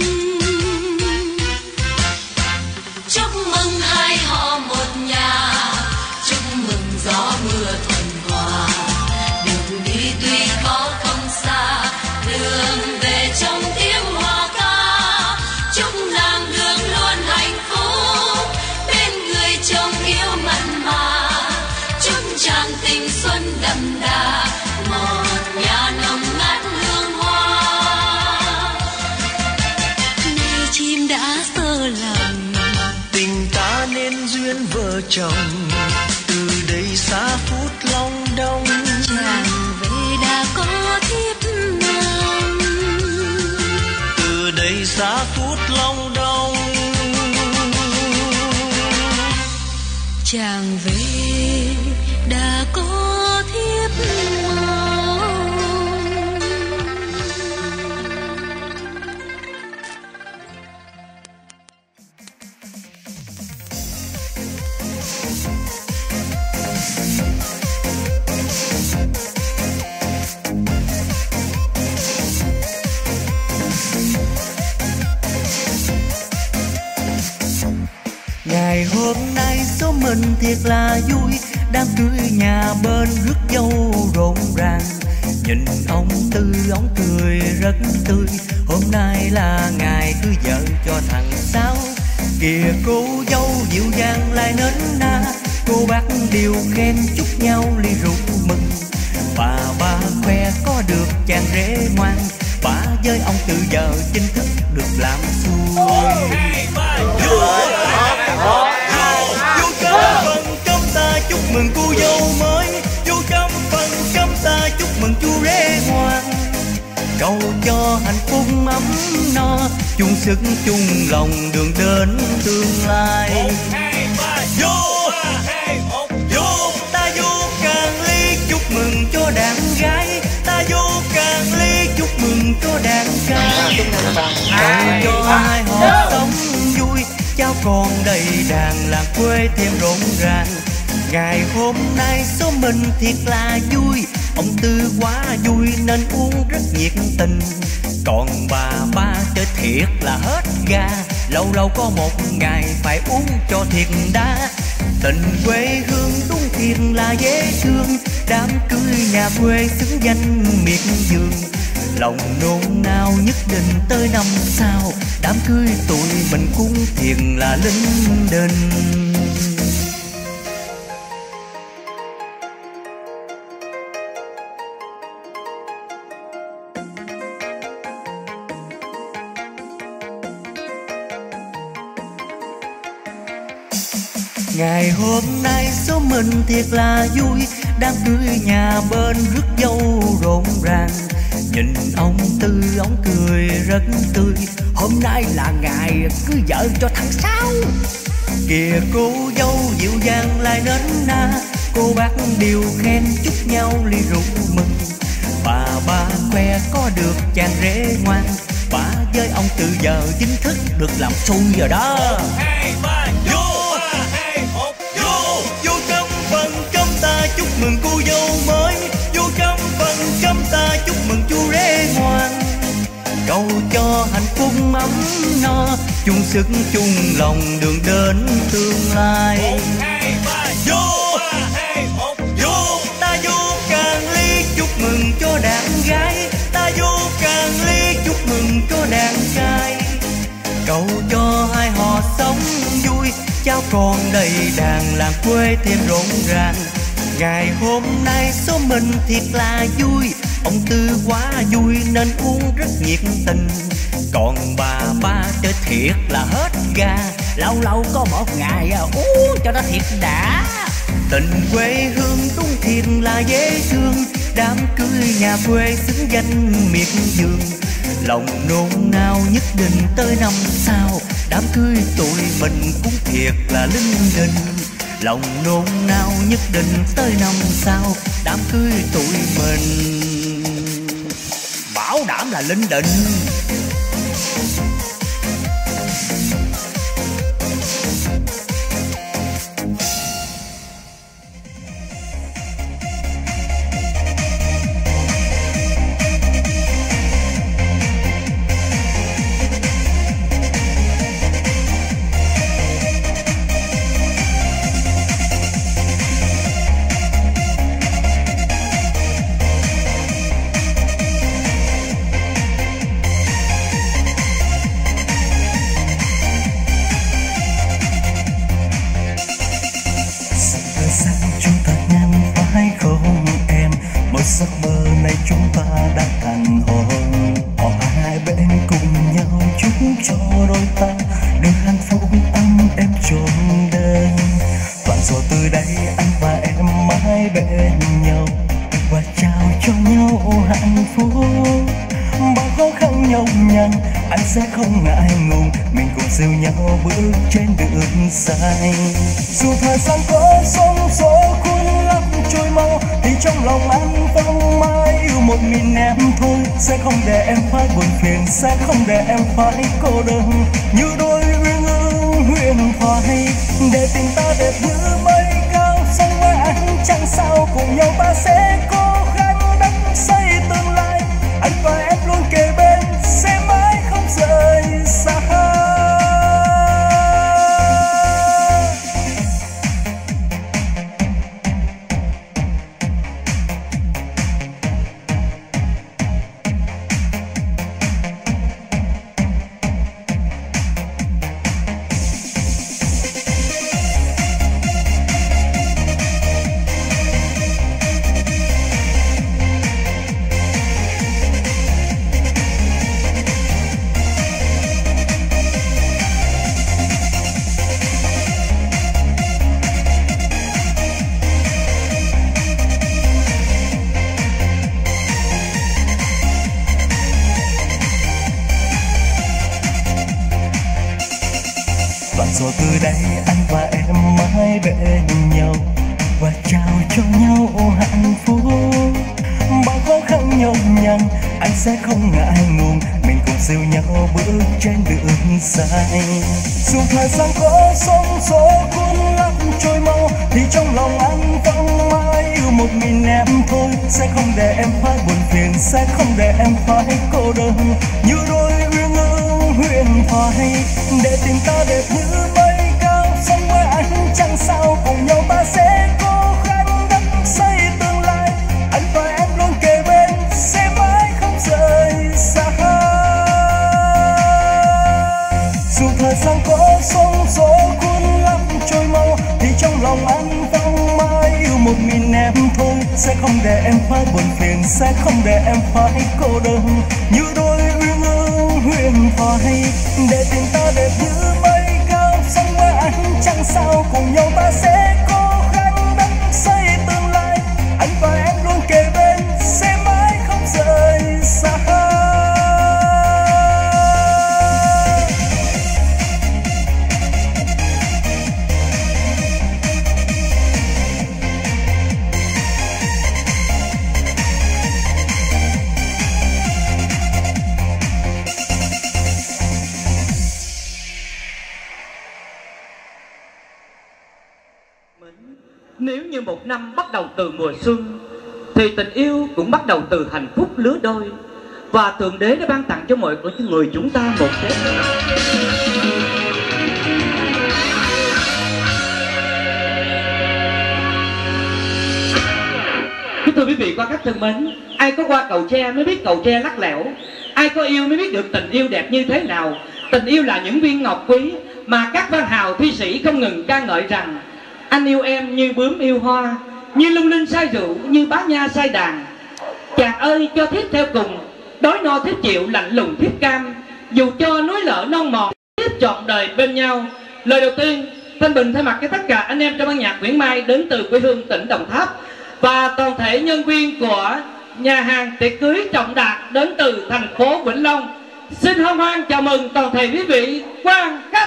Speaker 2: Chúc mừng hai họ một nhà, chúc mừng gió mưa thuận hòa. Đường đi tuy khó không xa, đường về trong tiếng hoa ca. Chúc nàng được luôn hạnh phúc bên người chồng yêu mặn mà. Chúc chàng tình xuân đậm đà, một nhà nồng ngát hương hoa.
Speaker 3: chồng từ đây xa phút long đong.
Speaker 2: Chàng về đã có thiếp nàng,
Speaker 3: từ đây xa phút long đong.
Speaker 2: chàng về đã có thiếp mong.
Speaker 3: Ngày hôm nay số mình thiệt là vui, đám cưới nhà bên rước dâu rộn ràng. Nhìn ông Tư ông cười rất tươi, hôm nay là ngày cưới vợ cho thằng Sáu. Kìa cô dâu dịu dàng lại nến na, cô bác đều khen chúc nhau ly rượu mừng. Bà khoe có được chàng rể ngoan, bà với ông Tư giờ chính thức được làm xuôi. Vô cắm phần trăm ta chúc mừng cô dâu mới, vô cắm phần trăm ta chúc mừng chú rể ngoan. Cầu cho hạnh phúc ấm no, chung sức chung lòng đường đến tương lai. Vô ta vô càng ly chúc mừng cho đàn gái, ta vô càng ly chúc mừng cho đàn trai. Cầu cho hai họ sống vui, cháu còn đầy đàn làng quê thêm rộn ràng. Ngày hôm nay số mình thiệt là vui, ông Tư quá vui nên uống rất nhiệt tình. Còn bà chơi thiệt là hết ga, lâu lâu có một ngày phải uống cho thiệt đã. Tình quê hương đúng thiệt là dễ thương, đám cưới nhà quê xứng danh miệt vườn. Lòng nôn nao nhất định tới năm sau, đám cưới tụi mình cũng thiệt là linh đình. Ngày hôm nay số mình thiệt là vui, đám cưới nhà bên rước dâu rộn ràng. Nhìn ông Tư ông cười rất tươi, hôm nay là ngày cưới vợ cho thằng Sáu. Kìa cô dâu dịu dàng lại nến na, cô bác đều khen chúc nhau ly rượu mừng. Bà khoe có được chàng rể ngoan, bà với ông Tư giờ chính thức được làm xui rồi đó. Vô trăm phần trăm ta chúc mừng cô dâu mới, vô trăm phần trăm ta chúc mừng chú rể ngoan. Cầu cho hạnh phúc ấm no, chung sức chung lòng đường đến tương lai. Vô ta vô càng ly chúc mừng cho đàn gái, ta vô càng ly chúc mừng cho đàn trai. Cầu cho hai họ sống vui, cháu còn đầy đàn làng quê thêm rộn ràng. Ngày hôm nay số mình thiệt là vui, ông Tư quá vui nên uống rất nhiệt tình. Còn bà chơi thiệt là hết ga, lâu lâu có một ngày uống cho nó thiệt đã. Tình quê hương đúng thiệt là dễ thương, đám cưới nhà quê xứng danh miệt vườn. Lòng nôn nao nhất định tới năm sau, đám cưới tụi mình cũng thiệt là linh đình. Lòng nôn nao nhất định tới năm sau, đám cưới tụi mình bảo đảm là linh đình.
Speaker 12: bên nhau và trao cho nhau hạnh phúc. Bao khó khăn nhọc nhằn anh sẽ không ngại ngùng, mình cùng siêu nhau bước trên đường xanh. Dù thời gian có sóng gió cuốn lấp trôi mau thì trong lòng anh vẫn mãi yêu một mình em thôi. Sẽ không để em phải buồn phiền, sẽ không để em phải cô đơn, như đôi uyên ương huyền thoại. Để tình ta đẹp như mây cao, sống với anh chẳng sao, cùng nhau ta sẽ cố gắng đắp xây tương lai. Anh và em luôn kề bên, sẽ mãi không rời xa. Rồi từ đây anh và em mãi bên nhau và trao cho nhau hạnh phúc. Bao khó khăn nhọc nhằn anh sẽ không ngại ngùng, mình cùng siêu nhau bước trên đường xanh. Dù thời gian có sóng gió cuốn lấp trôi mau thì trong lòng anh vẫn mãi yêu một mình em thôi. Sẽ không để em phải buồn phiền, sẽ không để em phải cô đơn, như đôi uyên ương huyền thoại. Để tình ta đẹp như mây cao, sống với anh chẳng sao, cùng nhau ta sẽ cố gắng đắp xây tương lai. Anh và em luôn kề bên, sẽ mãi không rời xa. Dù thời gian có sóng gió cuốn lấp trôi mau thì trong lòng anh vẫn mãi yêu một mình em thôi. Sẽ không để em phải buồn phiền, sẽ không để em phải cô đơn, như đôi uyên ương huyền thoại. Để tình ta đẹp như mây cao, sống với anh chẳng sao, cùng nhau ta sẽ cố gắng đắp xây tương lai. Anh và em luôn kề bên, sẽ mãi không rời xa.
Speaker 14: Nếu như một năm bắt đầu từ mùa xuân thì tình yêu cũng bắt đầu từ hạnh phúc lứa đôi. Và Thượng Đế đã ban tặng cho mọi người chúng ta một Tết. Kính thưa quý vị quan khách thân mến, ai có qua cầu tre mới biết cầu tre lắc lẻo, ai có yêu mới biết được tình yêu đẹp như thế nào. Tình yêu là những viên ngọc quý mà các văn hào thi sĩ không ngừng ca ngợi rằng anh yêu em như bướm yêu hoa, như lung linh say rượu, như bá nha say đàn. Chàng ơi cho thiếp theo cùng, đói no thiếp chịu, lạnh lùng thiếp cam. Dù cho núi lở non mòn, thiếp trọn đời bên nhau. Lời đầu tiên, Thanh Bình thay mặt cho tất cả anh em trong ban nhạc Nguyễn Mai đến từ quê hương tỉnh Đồng Tháp và toàn thể nhân viên của nhà hàng tiệc cưới Trọng Đạt đến từ thành phố Vĩnh Long, xin hân hoan chào mừng toàn thể quý vị quan khách.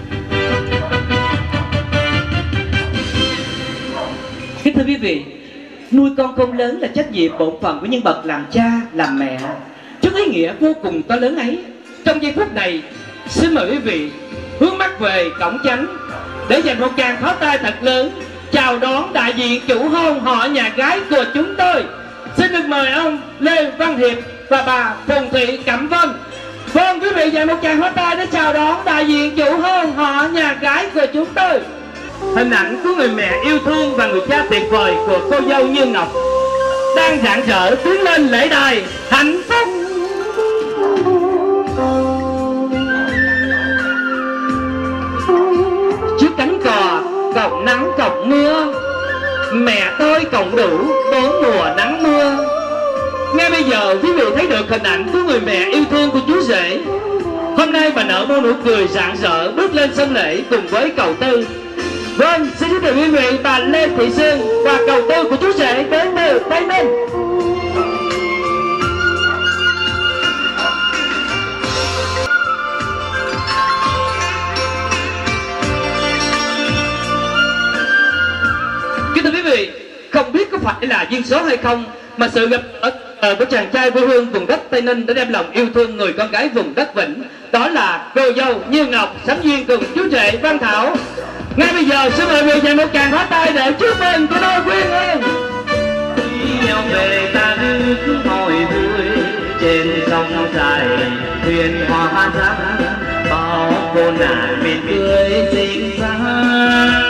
Speaker 14: Kính thưa quý vị, nuôi con khôn lớn là trách nhiệm bổn phận của những bậc làm cha, làm mẹ. Trước ý nghĩa vô cùng to lớn ấy, trong giây phút này, xin mời quý vị hướng mắt về cổng chánh để dành một tràng pháo tay thật lớn chào đón đại diện chủ hôn họ nhà gái của chúng tôi. Xin được mời ông Lê Văn Hiệp và bà Phùng Thị Cẩm Vân. Vâng, quý vị dành một tràng pháo tay để chào đón đại diện chủ hôn họ nhà gái của chúng tôi. Hình ảnh của người mẹ yêu thương và người cha tuyệt vời của cô dâu Như Ngọc đang rạng rỡ tiến lên lễ đài hạnh phúc. Chiếc cánh cò cộng nắng cộng mưa, mẹ tôi cộng đủ 4 mùa nắng mưa. Ngay bây giờ quý vị thấy được hình ảnh của người mẹ yêu thương của chú rể. Hôm nay bà nở một nụ cười rạng rỡ bước lên sân lễ cùng với cậu Tư. Vâng, xin giới thiệu quý vị bà Lê Thị Sương và cầu tư của chú rể đến từ Tây Ninh. Kính thưa quý vị, không biết có phải là duyên số hay không mà sự gặp gỡ của chàng trai quê hương vùng đất Tây Ninh đã đem lòng yêu thương người con gái vùng đất Vĩnh. Đó là cô dâu Như Ngọc sánh duyên cùng chú rể Văn Thảo. Ngay bây giờ xin mời người dành một tràng pháo tay để chúc mừng cho đôi quyên ương.
Speaker 15: Yêu về ta nước hồi vui trên sông dài thuyền hoa răng bao cô nàng miền tươi xinh xắn.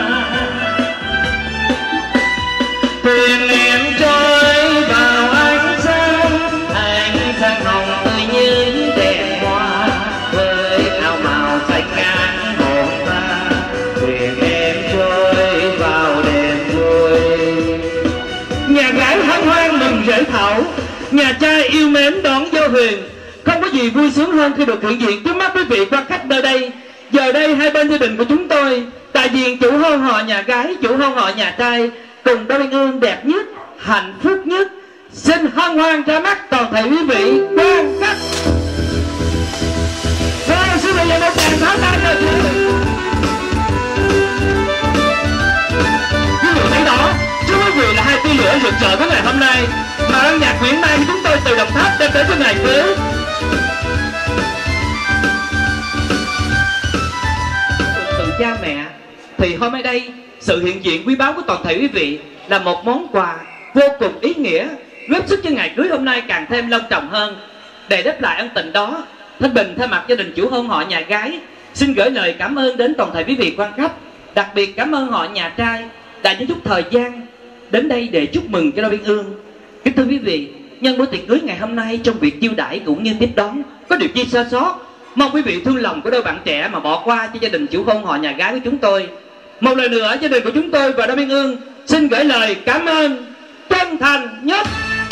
Speaker 15: Thuyền em trôi vào ánh sáng hồng tươi như đèn hoa với áo màu xanh ngát hồn ta. Thuyền em trôi vào đêm vui.
Speaker 14: Nhà gái hân hoan mừng rể Thảo, nhà trai yêu mến đón dâu Huyền. Không có gì vui sướng hơn khi được hiện diện trước mắt quý vị quan khách nơi đây. Giờ đây hai bên gia đình của chúng tôi, đại diện chủ hôn họ nhà gái, chủ hôn họ nhà trai cùng đôi uyên ương đẹp nhất, hạnh phúc nhất, xin hân hoan ra mắt toàn thể quý vị quan khách. Vâng, xin mời một tràng pháo tay rồi. Quý vị thấy đó, trước quý vị là hai tia lửa rực rỡ của ngày hôm nay mà ban nhạc Nguyễn Mai của chúng tôi từ Đồng Tháp đem đến cho ngày cưới. Từ cha mẹ thì hôm nay đây sự hiện diện quý báu của toàn thể quý vị là một món quà vô cùng ý nghĩa, góp sức cho ngày cưới hôm nay càng thêm long trọng hơn. Để đáp lại ân tình đó, Thanh Bình thay mặt gia đình chủ hôn họ nhà gái xin gửi lời cảm ơn đến toàn thể quý vị quan khách. Đặc biệt cảm ơn họ nhà trai đã dành chút thời gian đến đây để chúc mừng cho đôi uyên ương. Kính thưa quý vị, nhân buổi tiệc cưới ngày hôm nay trong việc chiêu đãi cũng như tiếp đón có điều chi sơ sót, mong quý vị thương lòng của đôi bạn trẻ mà bỏ qua cho gia đình chủ hôn họ nhà gái của chúng tôi. Một lần nữa gia đình của chúng tôi và đôi uyên ương xin gửi lời cảm ơn chân thành nhất.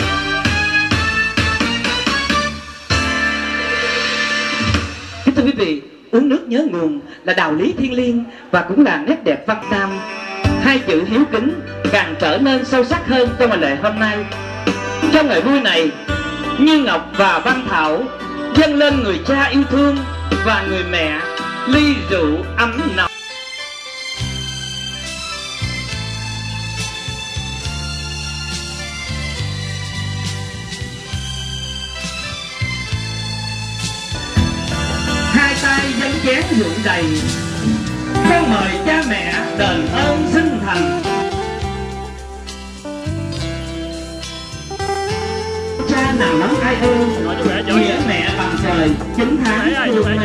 Speaker 14: Kính thưa quý vị, uống nước nhớ nguồn là đạo lý thiêng liêng và cũng là nét đẹp văn nam. Hai chữ hiếu kính càng trở nên sâu sắc hơn trong ngày lễ hôm nay. Trong ngày vui này, Như Ngọc và Văn Thảo dâng lên người cha yêu thương và người mẹ ly rượu ấm nồng. Hai tay dâng chén rượu đầy, con mời cha mẹ đền ơn sinh thành. Cha nào lắm ai ương, nghĩa mẹ bằng trời, 9 tháng thương mẹ.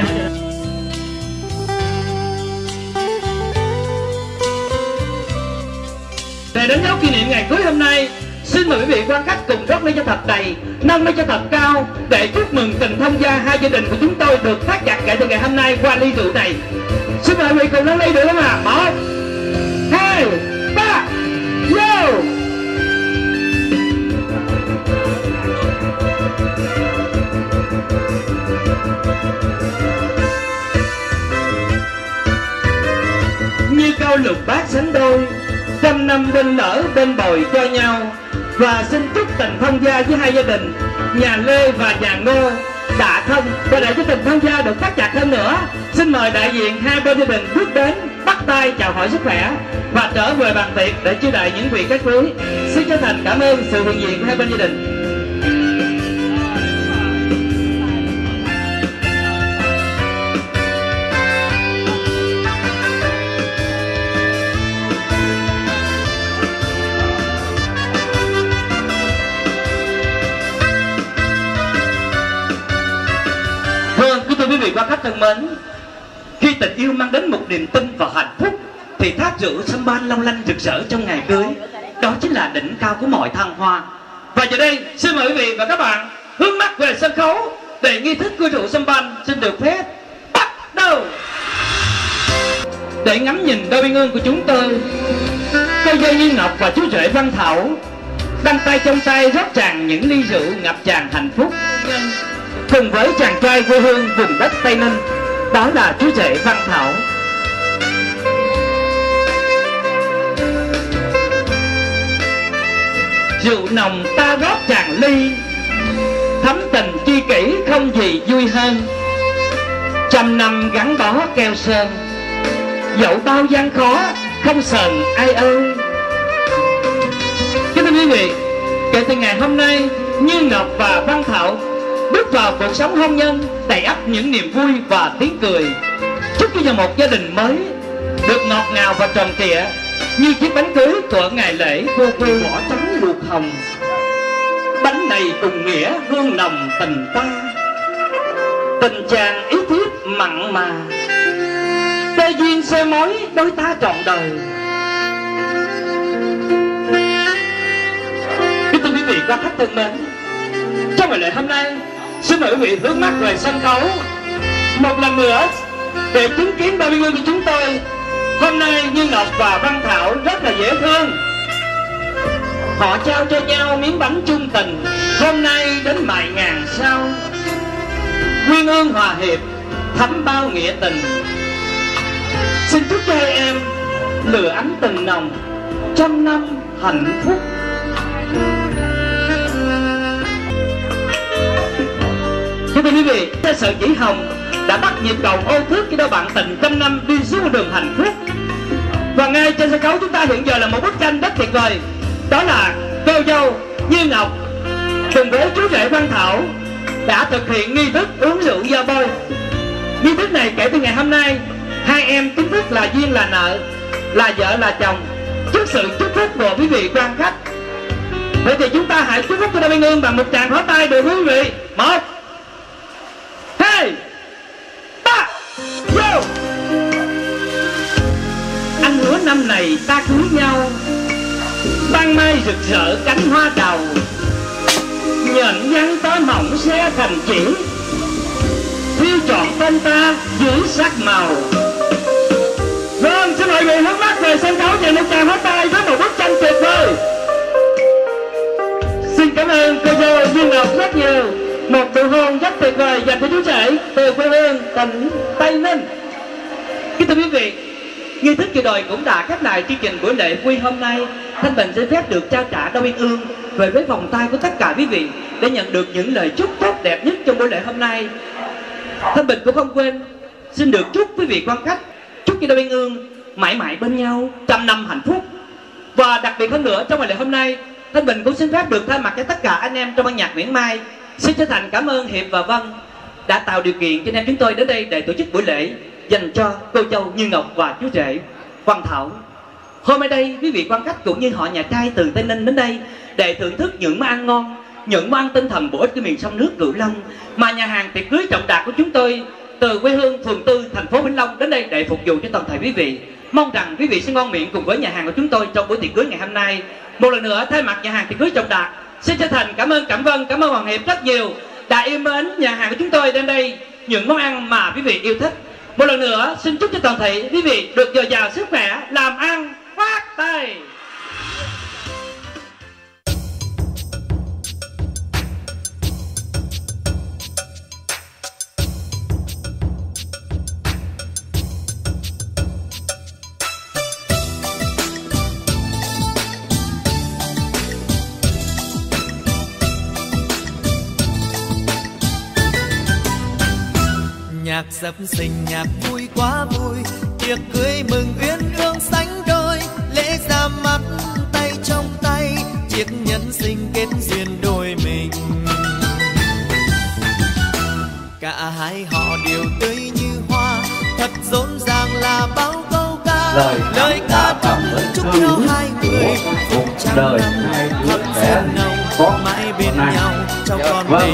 Speaker 14: Để đến dấu kỷ niệm ngày cưới hôm nay, xin mời quý vị quan khách cùng rót ly cho thật đầy, nâng ly cho thật cao để chúc mừng tình thông gia hai gia đình của chúng tôi được thắt chặt kể từ ngày hôm nay qua ly rượu này. Xin mời quý vị cùng nâng ly được không ạ? 1, 2, 3, vô! Như câu lục bát sánh đôi, trăm năm bên lỡ bên bồi cho nhau. Và xin chúc tình thông gia với hai gia đình nhà Lê và nhà Ngô đã thân, và để cho tình thông gia được thắt chặt hơn nữa, xin mời đại diện hai bên gia đình bước đến bắt tay chào hỏi sức khỏe và trở về bàn tiệc để chiêu đãi những vị khách quý. Xin chân thành cảm ơn sự hiện diện của hai bên gia đình. Quý vị quan khách thân mến, khi tình yêu mang đến một niềm tin và hạnh phúc thì thác rượu sâm ban long lanh rực rỡ trong ngày cưới, đó chính là đỉnh cao của mọi thăng hoa. Và giờ đây xin mời quý vị và các bạn hướng mắt về sân khấu để nghi thức cưới rượu sâm ban xin được phép bắt đầu. Để ngắm nhìn đôi uyên ương của chúng tôi, cô dâu Như Ngọc và chú rể Văn Thảo đăng tay trong tay rót tràn những ly rượu ngập tràn hạnh phúc cùng với chàng trai quê hương vùng đất Tây Ninh, đó là chú rể Văn Thảo. rượu nồng ta rót tràn ly, thắm tình chi kỷ không gì vui hơn. Trăm năm gắn bó keo sơn, dẫu bao gian khó không sờn ai ơi. Kính thưa quý vị, kể từ ngày hôm nay, Như Ngọc và Văn Thảo bước vào cuộc sống hôn nhân đầy ắp những niềm vui và tiếng cười. Chúc cho một gia đình mới được ngọt ngào và tròn trịa như chiếc bánh cưới của ngày lễ vô tư. Vỏ trắng luộc hồng, bánh này cùng nghĩa hương nồng tình ta, tình chàng ý thiết mặn mà, tê duyên xê mối đôi ta trọn đời. Kính thưa quý vị và khách thân mến, trong ngày lễ hôm nay, xin mời quý vị hướng mắt về sân khấu một lần nữa để chứng kiến đôi người của chúng tôi. Hôm nay Như Ngọc và Văn Thảo rất là dễ thương. Họ trao cho nhau miếng bánh chung tình, hôm nay đến mại ngàn sao. Quyên ương hòa hiệp, thắm bao nghĩa tình. Xin chúc cho hai em lửa ánh tình nồng, trăm năm hạnh phúc. Thưa quý vị, xe Sợi Chỉ Hồng đã bắt nhịp cầu ô thước cho đôi bạn tình trăm năm đi xuống đường hạnh phúc. Và ngay trên sân khấu chúng ta hiện giờ là một bức tranh rất tuyệt vời. Đó là cô dâu Như Ngọc cùng với chú rể Văn Thảo đã thực hiện nghi thức uống rượu giao bôi. Nghi thức này kể từ ngày hôm nay, hai em chính thức là duyên là nợ, là vợ là chồng, trước sự chúc phúc của quý vị quan khách. Vậy thì chúng ta hãy chúc phúc cho đôi bên ương bằng một tràng pháo tay được quý vị. 1, 2, 3, vô. Anh hứa năm này ta cưới nhau, ban mai rực rỡ cánh hoa đào, nhện nhăn tối mỏng xe thành chỉ, thiêu trọn tên ta dưới sắc màu. Vâng, xin mời người hướng mắt về sân khấu và một tràng pháo tay với một bức tranh tuyệt vời. Xin cảm ơn cô dâu Như Ngọc rất nhiều. Một nụ hôn rất tuyệt vời dành cho chú rể từ quê hương tỉnh Tây Ninh. Kính thưa quý vị, nghi thức kỳ đòi cũng đã khép lại chương trình buổi lễ vui hôm nay. Thanh Bình xin phép được trao trả đôi uyên ương về với vòng tay của tất cả quý vị để nhận được những lời chúc tốt đẹp nhất trong buổi lễ hôm nay. Thanh Bình cũng không quên xin được chúc quý vị quan khách, chúc cho đôi uyên ương mãi mãi bên nhau, trăm năm hạnh phúc. Và đặc biệt hơn nữa, trong ngày lễ hôm nay, Thanh Bình cũng xin phép được thay mặt cho tất cả anh em trong ban nhạc Nguyễn Mai xin chân thành cảm ơn Hiệp và Vân đã tạo điều kiện cho anh em chúng tôi đến đây để tổ chức buổi lễ dành cho cô dâu Như Ngọc và chú rể Văn Thảo. Hôm nay đây, quý vị quan khách cũng như họ nhà trai từ Tây Ninh đến đây để thưởng thức những món ăn ngon, những món ăn tinh thần bổ ích của miền sông nước Cửu Long mà nhà hàng tiệc cưới Trọng Đạt của chúng tôi từ quê hương phường 4 thành phố Vĩnh Long đến đây để phục vụ cho toàn thể quý vị. Mong rằng quý vị sẽ ngon miệng cùng với nhà hàng của chúng tôi trong buổi tiệc cưới ngày hôm nay. Một lần nữa, thay mặt nhà hàng tiệc cưới Trọng Đạt xin chân thành cảm ơn Cẩm Vân, cảm ơn Hoàng Hiệp rất nhiều đã yêu mến nhà hàng của chúng tôi đến đây những món ăn mà quý vị yêu thích. Một lần nữa xin chúc cho toàn thể quý vị được dồi dào sức khỏe, làm ăn phát tài.
Speaker 16: Nhạc dập sinh nhạc vui quá vui, tiệc cưới mừng uyên ương sánh đôi, lễ ra mắt tay trong tay, chiếc nhẫn sinh kết duyên đôi mình. Cả hai họ đều tươi như hoa, thật rộn ràng là bao câu ca, lời ca thắm chúc cho hai người phúc trăm năm, thắm duyên nồng mãi bên nhau trong con đời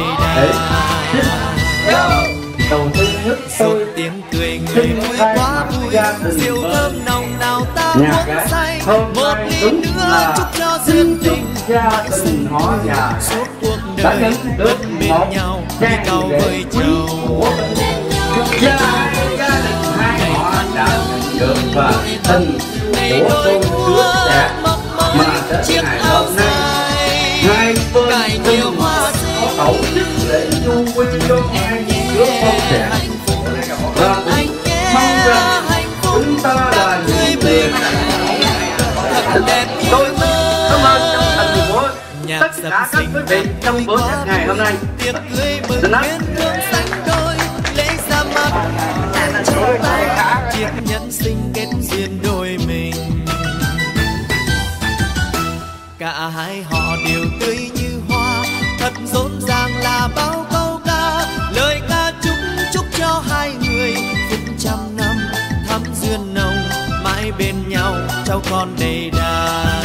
Speaker 16: đà.
Speaker 4: Đầu tiên nhất tôi
Speaker 16: tiếng cười người vui quá vui, rượu thơm nồng nào ta uống say, một ly nữa chúc cho duyên tình
Speaker 4: gia đình họ nhà
Speaker 16: suốt cuộc đời được bên nhau đi cầu với chầu.
Speaker 4: Gia đình hai họ đã được và tình của tôi ước đẹp mà đến ngày hôm nay hai bên từng có tổ chức lễ du quy cho hai đứa con trẻ và mong rằng chúng ta là những người tôi cảm ơn chân thành của
Speaker 14: tất cả các quý vị trong bữa tiệc ngày hôm nay. Xin nói.
Speaker 16: Chiếc nhẫn sinh kết duyên đôi mình, cả hai họ đều tươi như hoa, thật rộn ràng là bao câu ca, lời ca chúc cho hai người phúc trăm năm thắm duyên nồng, mãi bên nhau cháu con đầy đàn.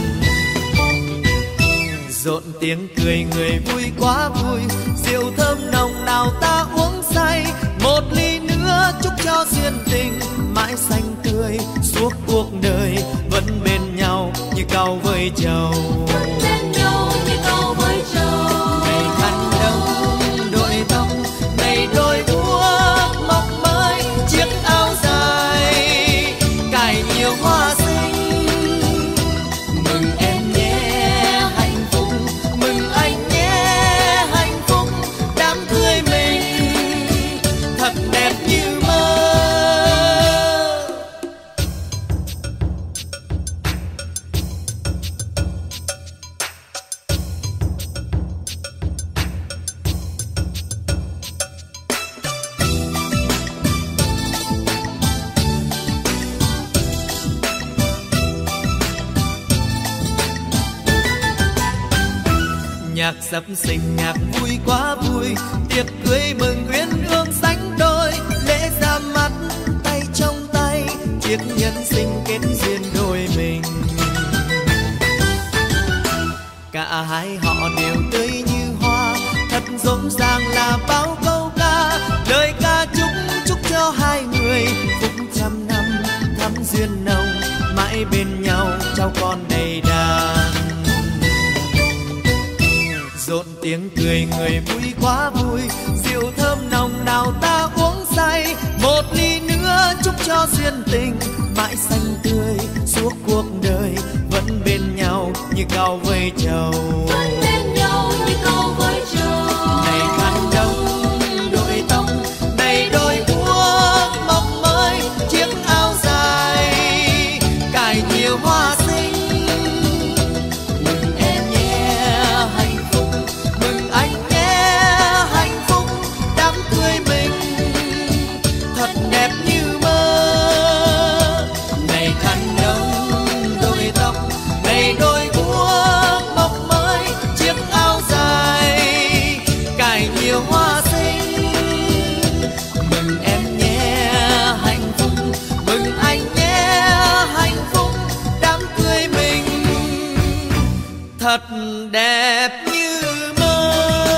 Speaker 16: Rộn tiếng cười người vui quá vui, rượu thơm nồng nào ta uống say, một ly nữa chúc cho duyên tình mãi xanh tươi suốt cuộc đời, vẫn bên nhau như cau với trầu. Ngày khăn đông đội tóc, ngày đôi guốc mọc mới chiếc áo dài, cài nhiều hoa xinh. Mừng em nhé hạnh phúc, mừng anh nhé hạnh phúc, đám cưới mình thật đẹp như mơ. Nhạc sập sình nhạc vui quá vui, tiệc cưới mừng uyên ương sánh đôi, lễ ra mắt tay trong tay, chiếc nhẫn sinh kết duyên đôi mình. Cả hai họ đều tươi như hoa, thật rộn ràng là bao câu ca, lời ca chúc cho hai người phúc trăm năm thắm duyên nồng, mãi bên nhau cháu con đầy đàn. Rộn tiếng cười người vui quá vui, rượu thơm nồng nào ta uống say, một ly nữa chúc cho duyên tình mãi xanh tươi suốt cuộc đời, vẫn bên nhau như cau với trầu. Ngày khăn đông đội tóc, ngày đôi guốc mọc mới chiếc áo dài, cài nhiều hoa xinh. Thật đẹp như mơ.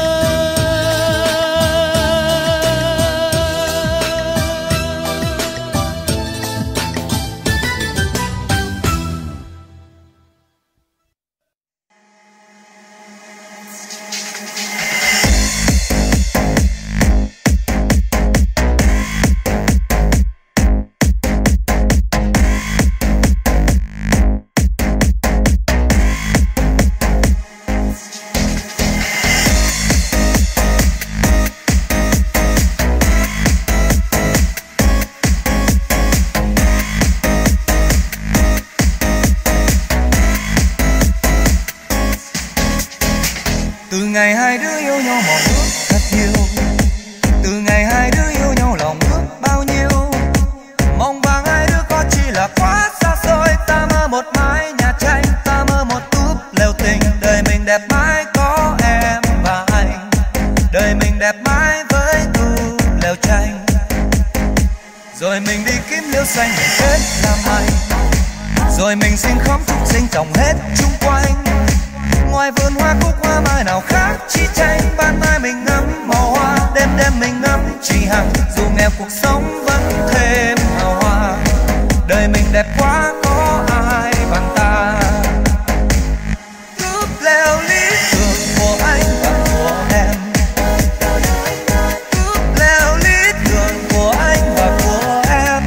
Speaker 12: Từ ngày hai đứa yêu nhau mòn ước thật nhiều, từ ngày hai đứa yêu nhau lòng ước bao nhiêu, mong vàng hai đứa có chỉ là quá xa xôi. Ta mơ một mái nhà tranh, ta mơ một túp lều tình, đời mình đẹp mãi có em và anh, đời mình đẹp mãi với túp lều tranh. Rồi mình đi kiếm liễu xanh mình kết làm anh, rồi mình xin khóm chúc sinh trồng hết chung quanh. Ngoài vườn hoa cúc hoa mai nào khác chi tranh, ban mai mình ngắm màu hoa, đêm đêm mình ngắm chị Hằng. Dù nghèo cuộc sống vẫn thêm hào hoa, đời mình đẹp quá có ai bằng ta. Túp lều lý tưởng của anh và của em, túp lều lý tưởng của anh và của em,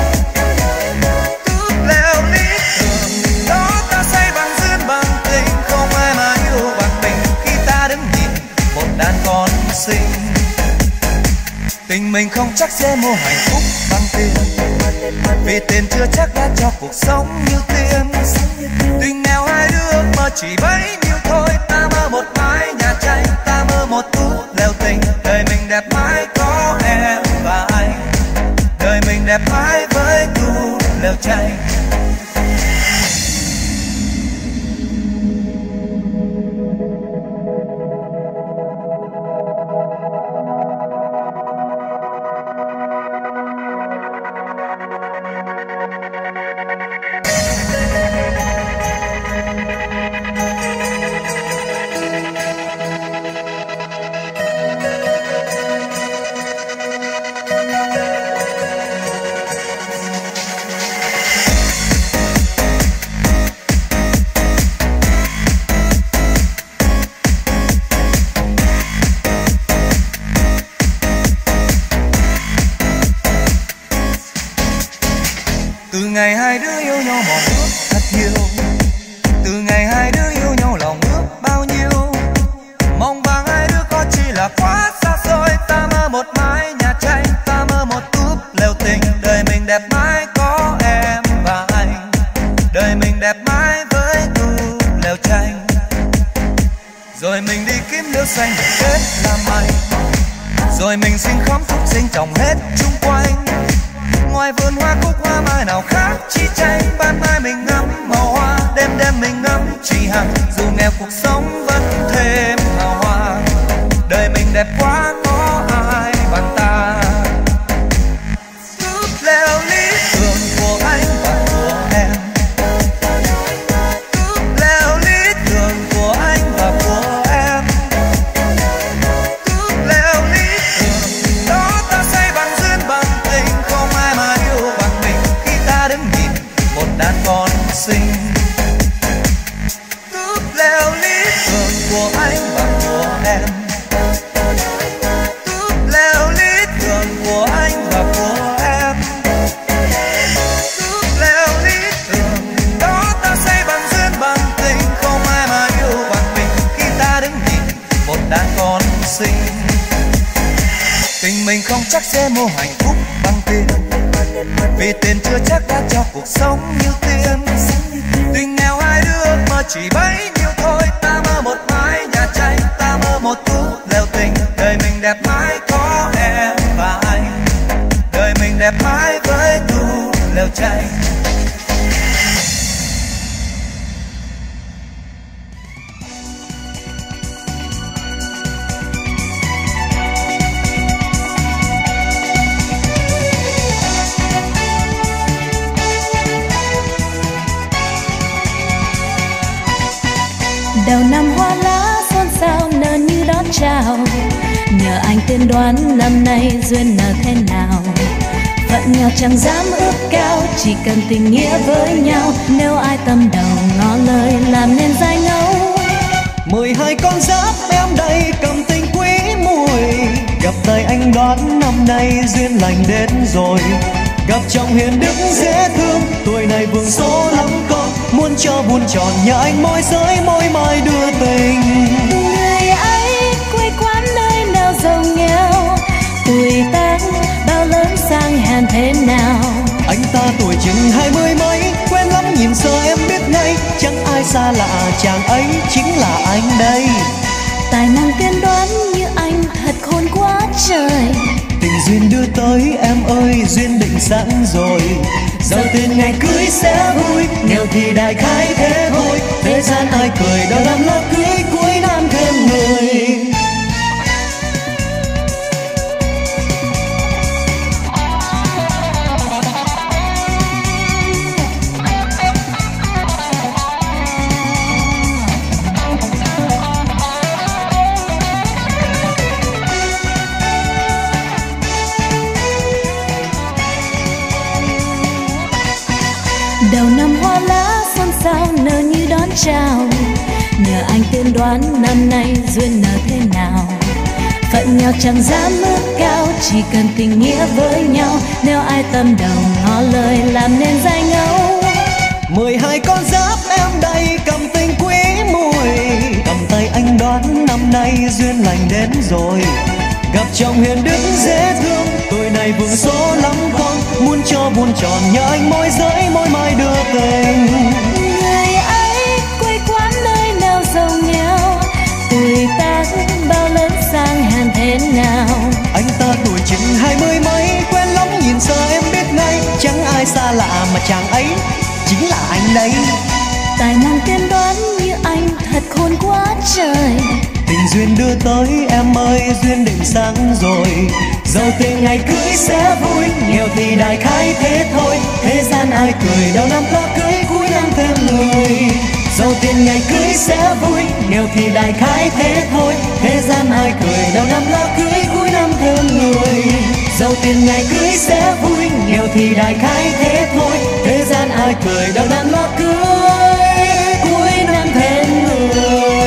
Speaker 12: túp lều lý tưởng đó ta xây bằng duyên bằng tình, không ai mà yêu bằng mình khi ta đứng nhìn một đàn con xinh. Tình mình không chắc sẽ mua hạnh phúc bằng tiền, vì tiền chưa chắc đã cho cuộc sống như tiền. Tình nghèo hai đứa mơ chỉ bấy nhiêu thôi, ta mơ một mái nhà tranh, ta mơ một tú lều tình. Đời mình đẹp mãi có em và anh, đời mình đẹp mãi với tú lều tranh. Từ ngày hai đứa yêu nhau mòn ước thật nhiều, từ ngày hai đứa yêu nhau lòng ước bao nhiêu. Mong vàng hai đứa có chỉ là quá xa xôi. Ta mơ một mái nhà tranh, ta mơ một túp lều tình. Đời mình đẹp mãi có em và anh, đời mình đẹp mãi với túp lều tranh. Rồi mình đi kiếm liễu xanh để kết làm mây, rồi mình xin khóm phúc sinh trồng hết chung quanh. Ngoài vườn hoa cúc hoa mai nào khác chi tranh. Ban mai mình ngắm màu hoa, đêm đêm mình ngắm chỉ hằng. Dù nghèo cuộc sống vẫn thêm hào hoa, đời mình đẹp quá có ai bằng ta. Túp lều lý tưởng của anh và của em, túp lều lý tưởng của anh và của em, túp lều lý tưởng đó ta xây bằng duyên bằng tình. Không ai mà yêu bằng mình khi ta đứng nhìn một đàn con xinh. Túp lều lý tưởng của anh và của em, túp lều lý tưởng của anh và của em, túp lều lý tưởng đó ta xây bằng duyên bằng tình. Không ai mà yêu bằng mình khi ta đứng nhìn một đàn con xinh. Tình mình không chắc sẽ mua hạnh phúc bằng tiền, vì tiền chưa chắc đã cho cuộc sống như tiền. Tình nghèo hai đứa ước mơ chỉ bấy nhiêu thôi. Ta mơ một mái nhà tranh, ta mơ một tú lều tình. Đời mình đẹp mãi có em và anh, đời mình đẹp mãi với tú lều tranh.
Speaker 2: Đầu năm hoa lá xôn xao nở như đón chào, nhờ anh tiên đoán năm nay duyên nở thế nào. Phận nghèo chẳng dám ước cao, chỉ cần tình nghĩa với nhau. Nếu ai tâm đầu ngỏ lời làm nên dai ngẫu.
Speaker 17: 12 con giáp em đây cầm tình quý mùi, gặp tay anh đoán năm nay duyên lành đến rồi. Gặp chồng hiền đức dễ thương, tuổi này vương số lắm con. Muốn cho buồn tròn nhờ anh môi giới môi mai đưa tình.
Speaker 2: Người ấy quê quán nơi nào giàu nghèo, tuổi tác bao lớn sang hèn thế nào.
Speaker 17: Anh ta tuổi chừng 20 mấy, quen lắm nhìn sơ em biết ngay. Chẳng ai xa lạ, chàng ấy chính là anh đây.
Speaker 2: Tài năng tiên đoán như anh thật khôn quá trời.
Speaker 17: Tình duyên đưa tới em ơi, duyên định sẵn rồi. Giàu tiền ngày cưới sẽ vui, nghèo thì đại khái thế thôi. Thế gian ai cười đâu làm lỡ cưới cuối năm thêm người.
Speaker 2: Đầu năm hoa lá xôn xao nở như đón chào, nhờ anh tiên đoán năm nay duyên nở thế nào. Phận nghèo chẳng dám ước cao, chỉ cần tình nghĩa với nhau. Nếu ai tâm đầu ngỏ lời làm nên dai ngẫu.
Speaker 17: 12 con giáp em đây cầm tình quý mùi, cầm tay anh đoán năm nay duyên lành đến rồi. Gặp chồng hiền đức dễ thương, tuổi này vương số lắm con. Muốn cho buồn tròn nhờ anh môi giới môi mai đưa tình.
Speaker 2: Người ấy quê quán nơi nào giàu nghèo,
Speaker 17: đấy.
Speaker 2: Tài năng tiên đoán như anh thật khôn quá trời.
Speaker 17: Tình duyên đưa tới em ơi, duyên định sáng rồi. Giàu tiền ngày cưới sẽ vui, nghèo thì đại khái thế thôi. Thế gian ai cười đầu năm lo cưới, cuối năm thêm người. Giàu tiền ngày cưới sẽ vui, nghèo thì đại khái thế thôi. Thế gian ai cười đầu năm lo cưới, cuối năm thêm người. Giàu tiền ngày cưới sẽ vui, nghèo thì đại khái thế thôi. Thế gian ai cười đầu năm lo cưới, cuối năm thêm người.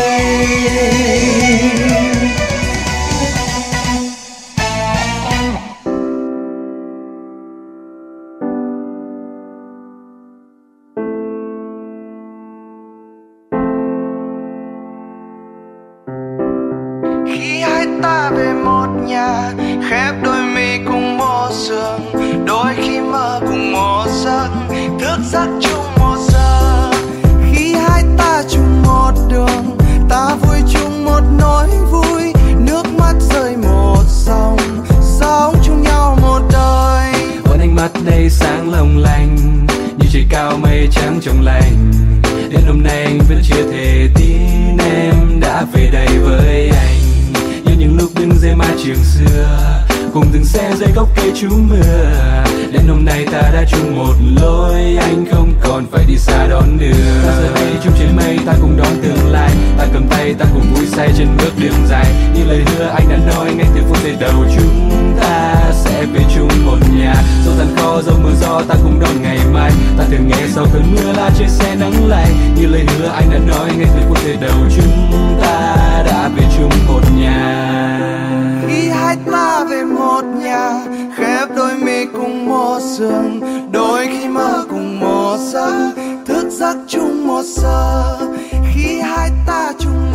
Speaker 18: Khi hai ta về một nhà, khép đôi mi cùng một giường, đôi khi mơ cùng một giấc, thức giấc chung một giờ. Khi hai ta chung một đường, ta vui chung một nỗi vui, nước mắt rơi một dòng, sống chung nhau một đời.
Speaker 12: Ôn ánh mắt đây sáng long lanh, như trời cao mây trắng trong lành. Đến hôm nay anh vẫn chưa thể tin em đã về đây với anh. Như những lúc đứng dưới mái trường xưa, cùng từng xe dưới gốc cây trú mưa. Đến hôm nay ta đã chung một lối, anh không còn phải đi xa đón đưa. Ta giờ đây chung trên mây, ta cùng đón tương lai. Ta cầm tay, ta cùng vui say trên bước đường dài. Như lời hứa anh đã nói ngay từ phút giây đầu, chúng ta sẽ về chung một nhà. Dẫu gian khó, dẫu mưa gió, ta cùng đón ngày mai. Ta thường nghe sau cơn mưa là trời sẽ nắng lại. Như lời hứa anh đã nói ngay từ phút giây đầu, chúng ta đã về chung một nhà.
Speaker 18: Khi hai ta về một nhà, khép đôi mi cùng một giường, đôi khi mơ cùng một giấc, thức giấc chung một giờ. Khi hai ta chung